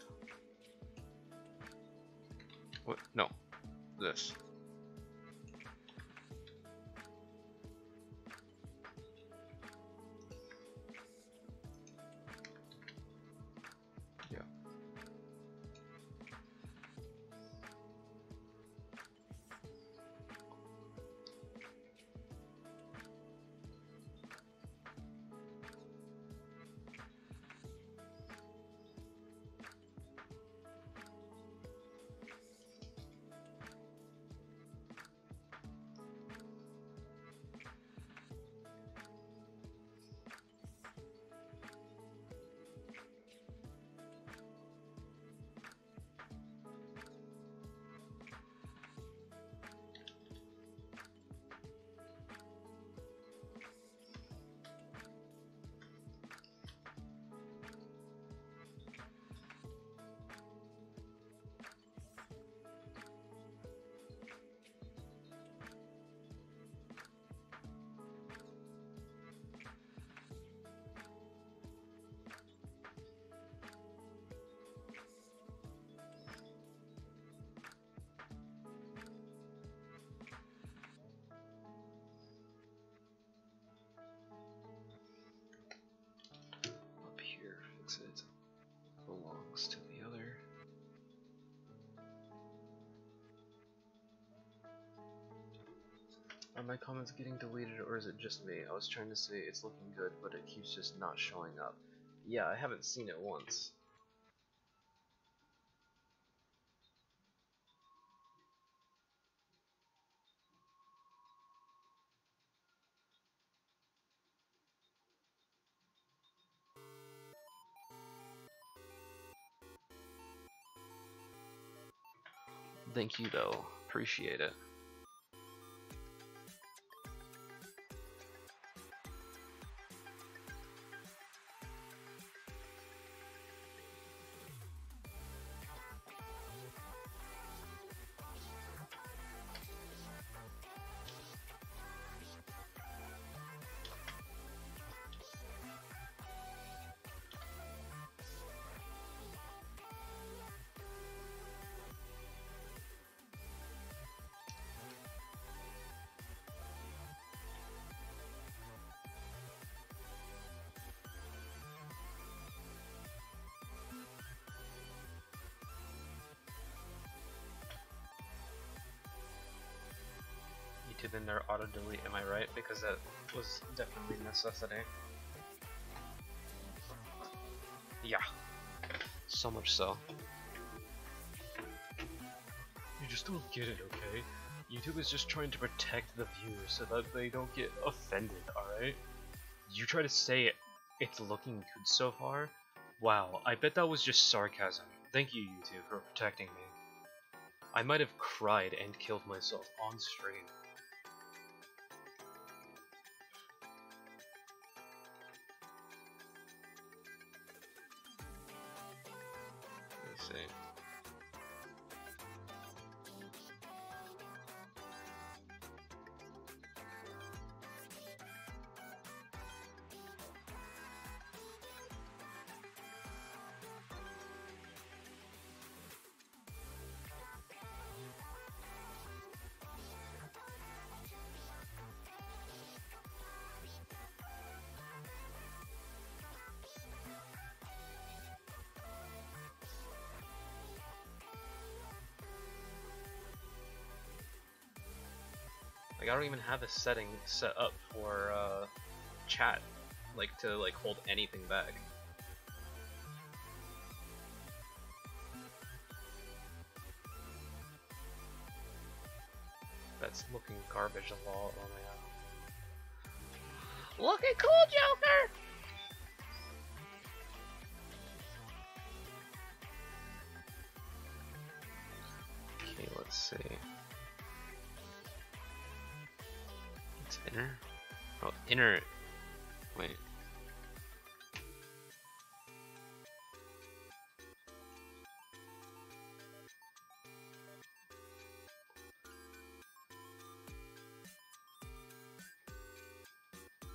What? No. This. Yeah. It belongs to the other. Are my comments getting deleted or is it just me? I was trying to say it's looking good, but it keeps just not showing up. Yeah, I haven't seen it once. Thank you though, appreciate it. YouTube in their auto delete, am I right? Because that was definitely a necessity. Yeah, so much so. You just don't get it, okay? YouTube is just trying to protect the viewers so that they don't get offended, alright? You try to say it's looking good so far? Wow, I bet that was just sarcasm. Thank you, YouTube, for protecting me. I might have cried and killed myself on stream. Let's see. Like, I don't even have a setting set up for uh, chat, like to like hold anything back. That's looking garbage a lot. Oh my god. Looking cool, Joker! Okay, let's see. It's inner? Oh, inner. Wait.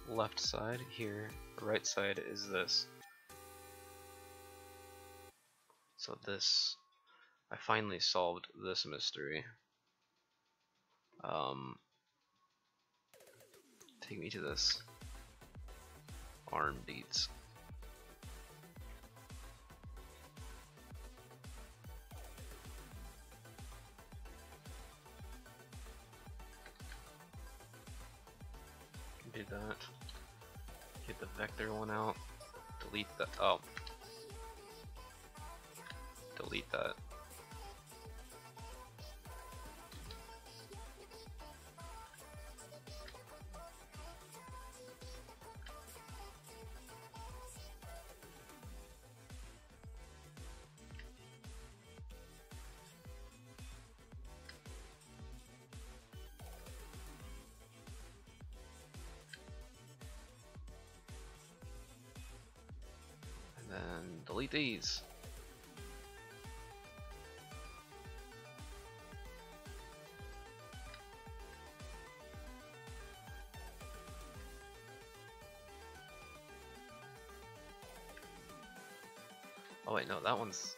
left side here, right side is this. So this, I finally solved this mystery. Um, take me to this. Arm beats. Do that. Get the vector one out. Delete that. Oh. Delete that. And then delete these. Oh wait, no, that one's...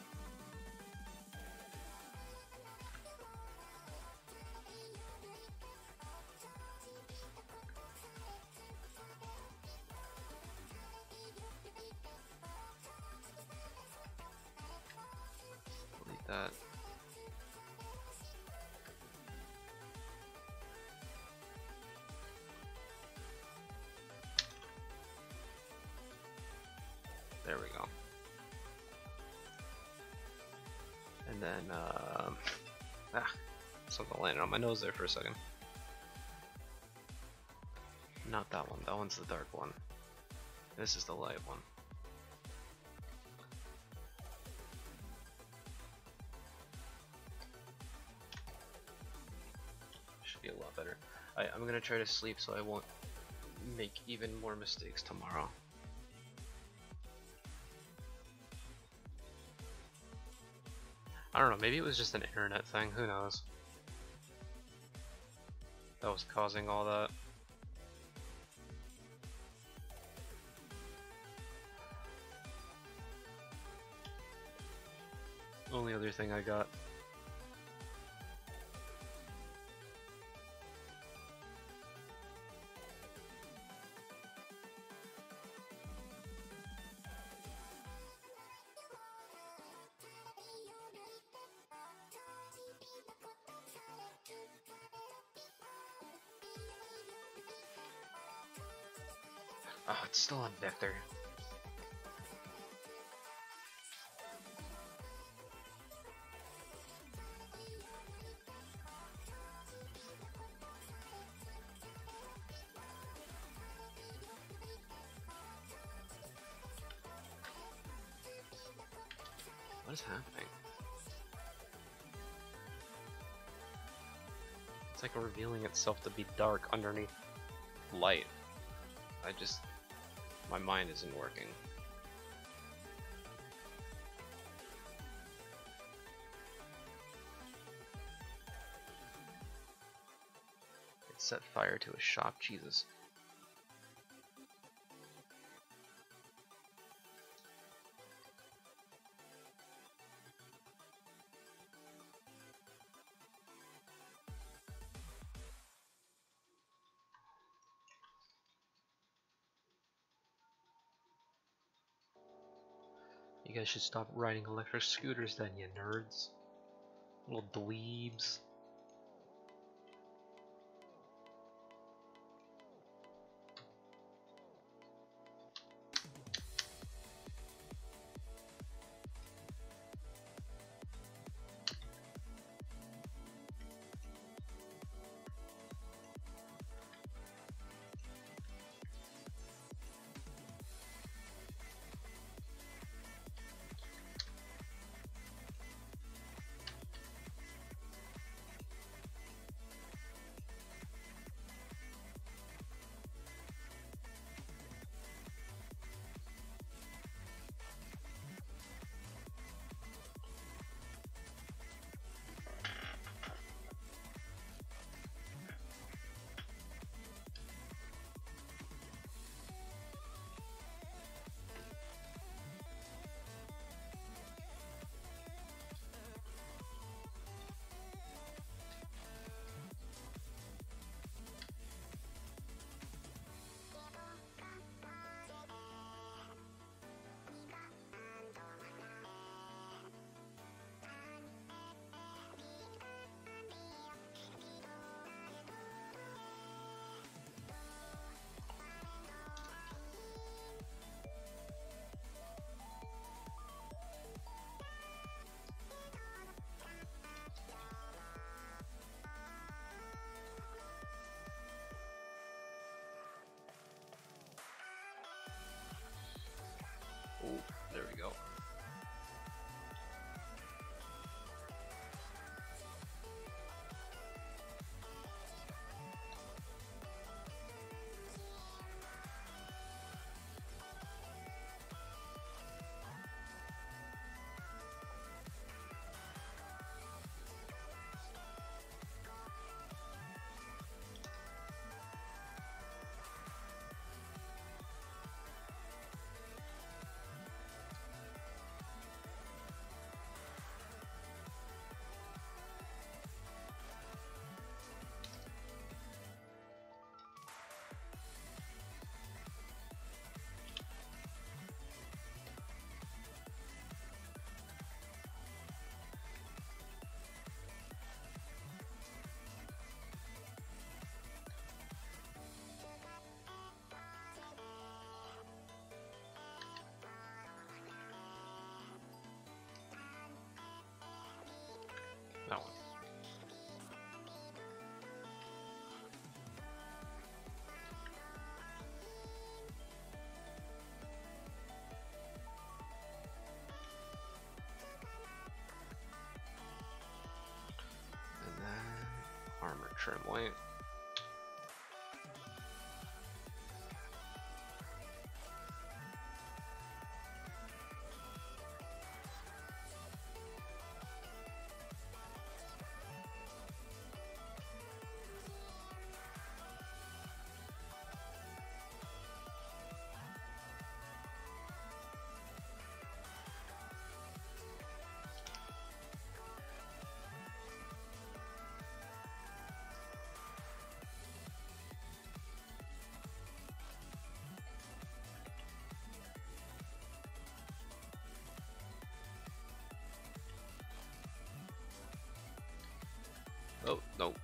Delete that. There we go. And then, um, ah, something landed on my nose there for a second. Not that one, that one's the dark one. This is the light one. Should be a lot better. I, I'm gonna try to sleep so I won't make even more mistakes tomorrow. I don't know, maybe it was just an internet thing, who knows? That was causing all that. Only other thing I got. Oh, it's still on vector. What is happening? It's like revealing itself to be dark underneath light. I just... my mind isn't working. It set fire to a shop, Jesus. You guys should stop riding electric scooters then, you nerds. Little dweebs. trim weight. Oh, no.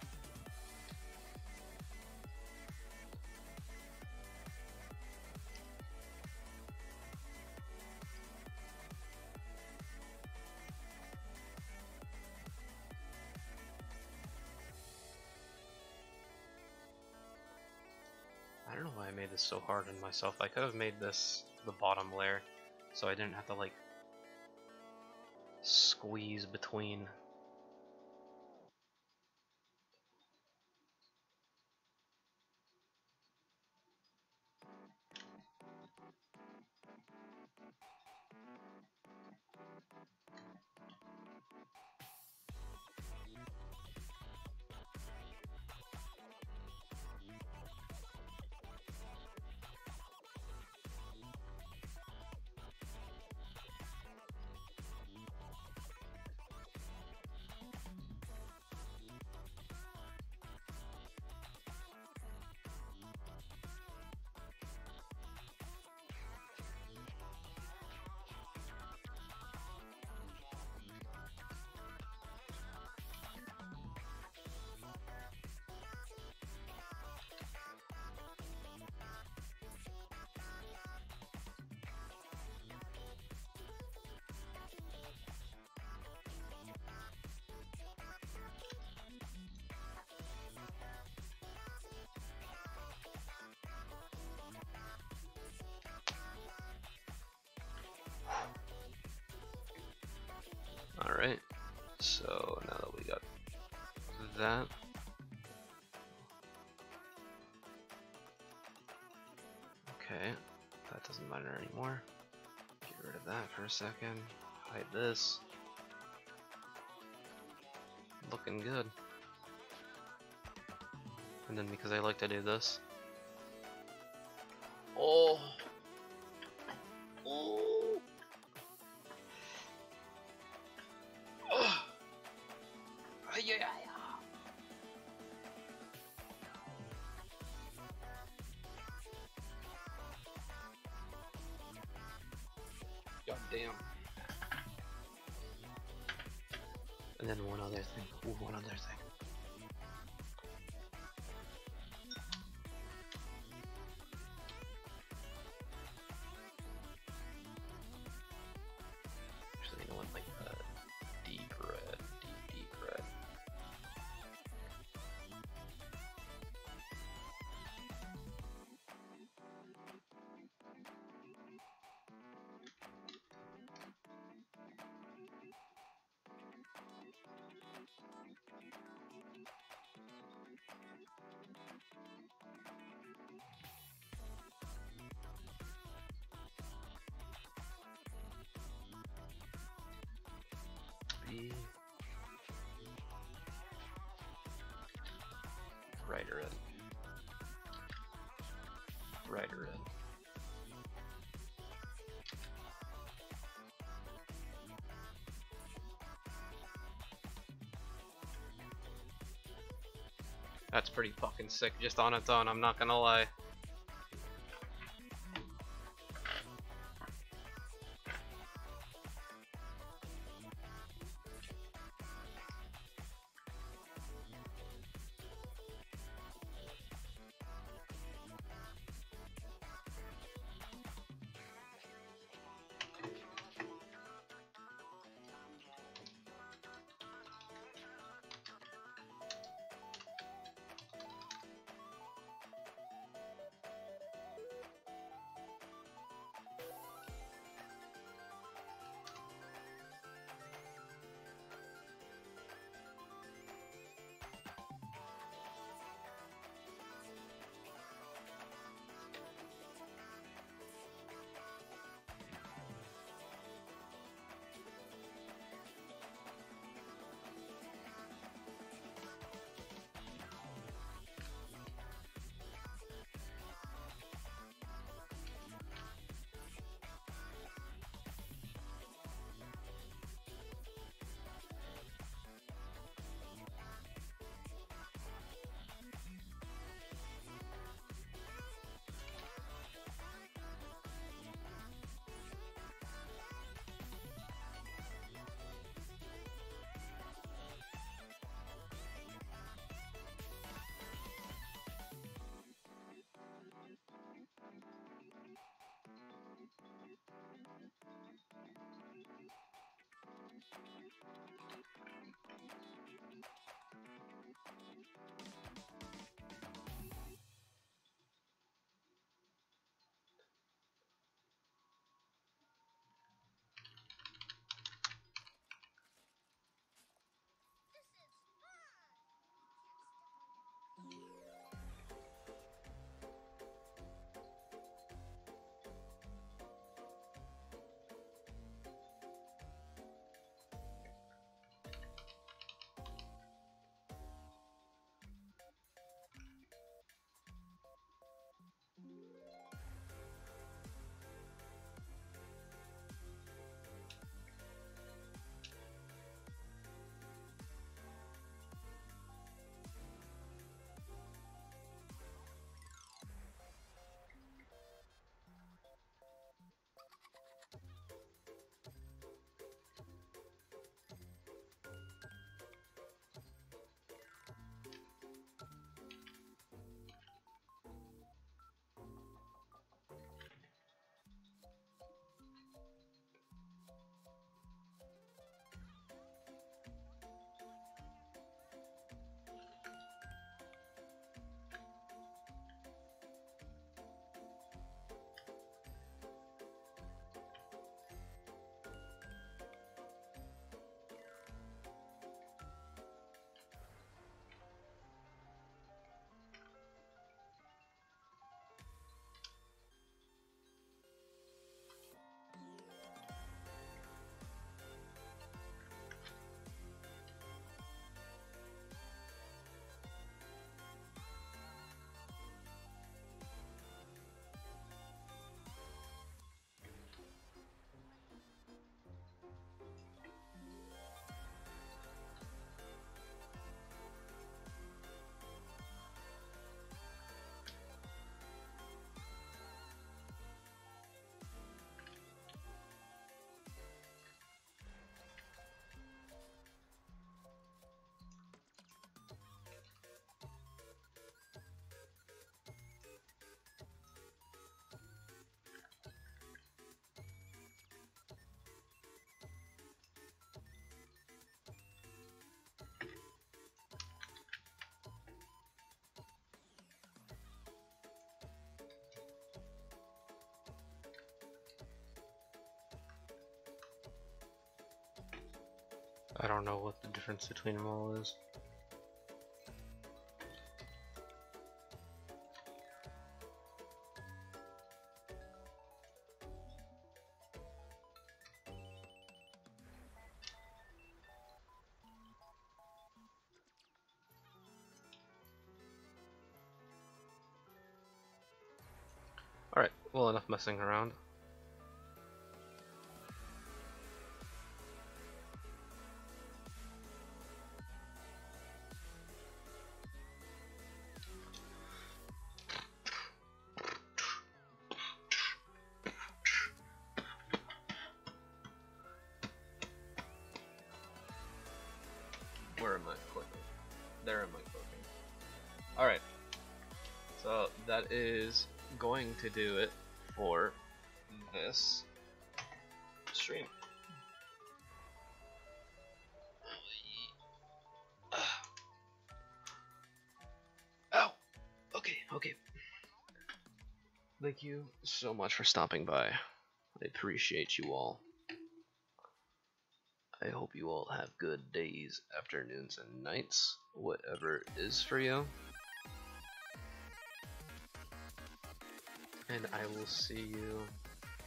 I don't know why I made this so hard on myself. I could have made this the bottom layer so I didn't have to like squeeze between. Alright, so now that we got that, okay, that doesn't matter anymore. Get rid of that for a second, hide this. Looking good. And then because I like to do this. Oh! Oh! Yeah. God damn. And then one other thing. Ooh, one other thing. Actually, you know what? Like uh, deep red, deep, deep red. Be brighter red. Brighter red. That's pretty fucking sick just on its own, I'm not gonna lie. I don't know what the difference between them all is. Alright, well, enough messing around. Where am I clicking? There am I clicking. Alright, so that is going to do it for this stream. Ow! Okay, okay. Thank you so much for stopping by. I appreciate you all. I hope you all have good days, afternoons, and nights, whatever it is for you. And I will see you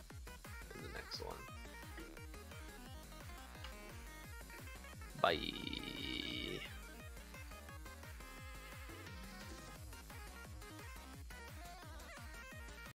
in the next one. Bye.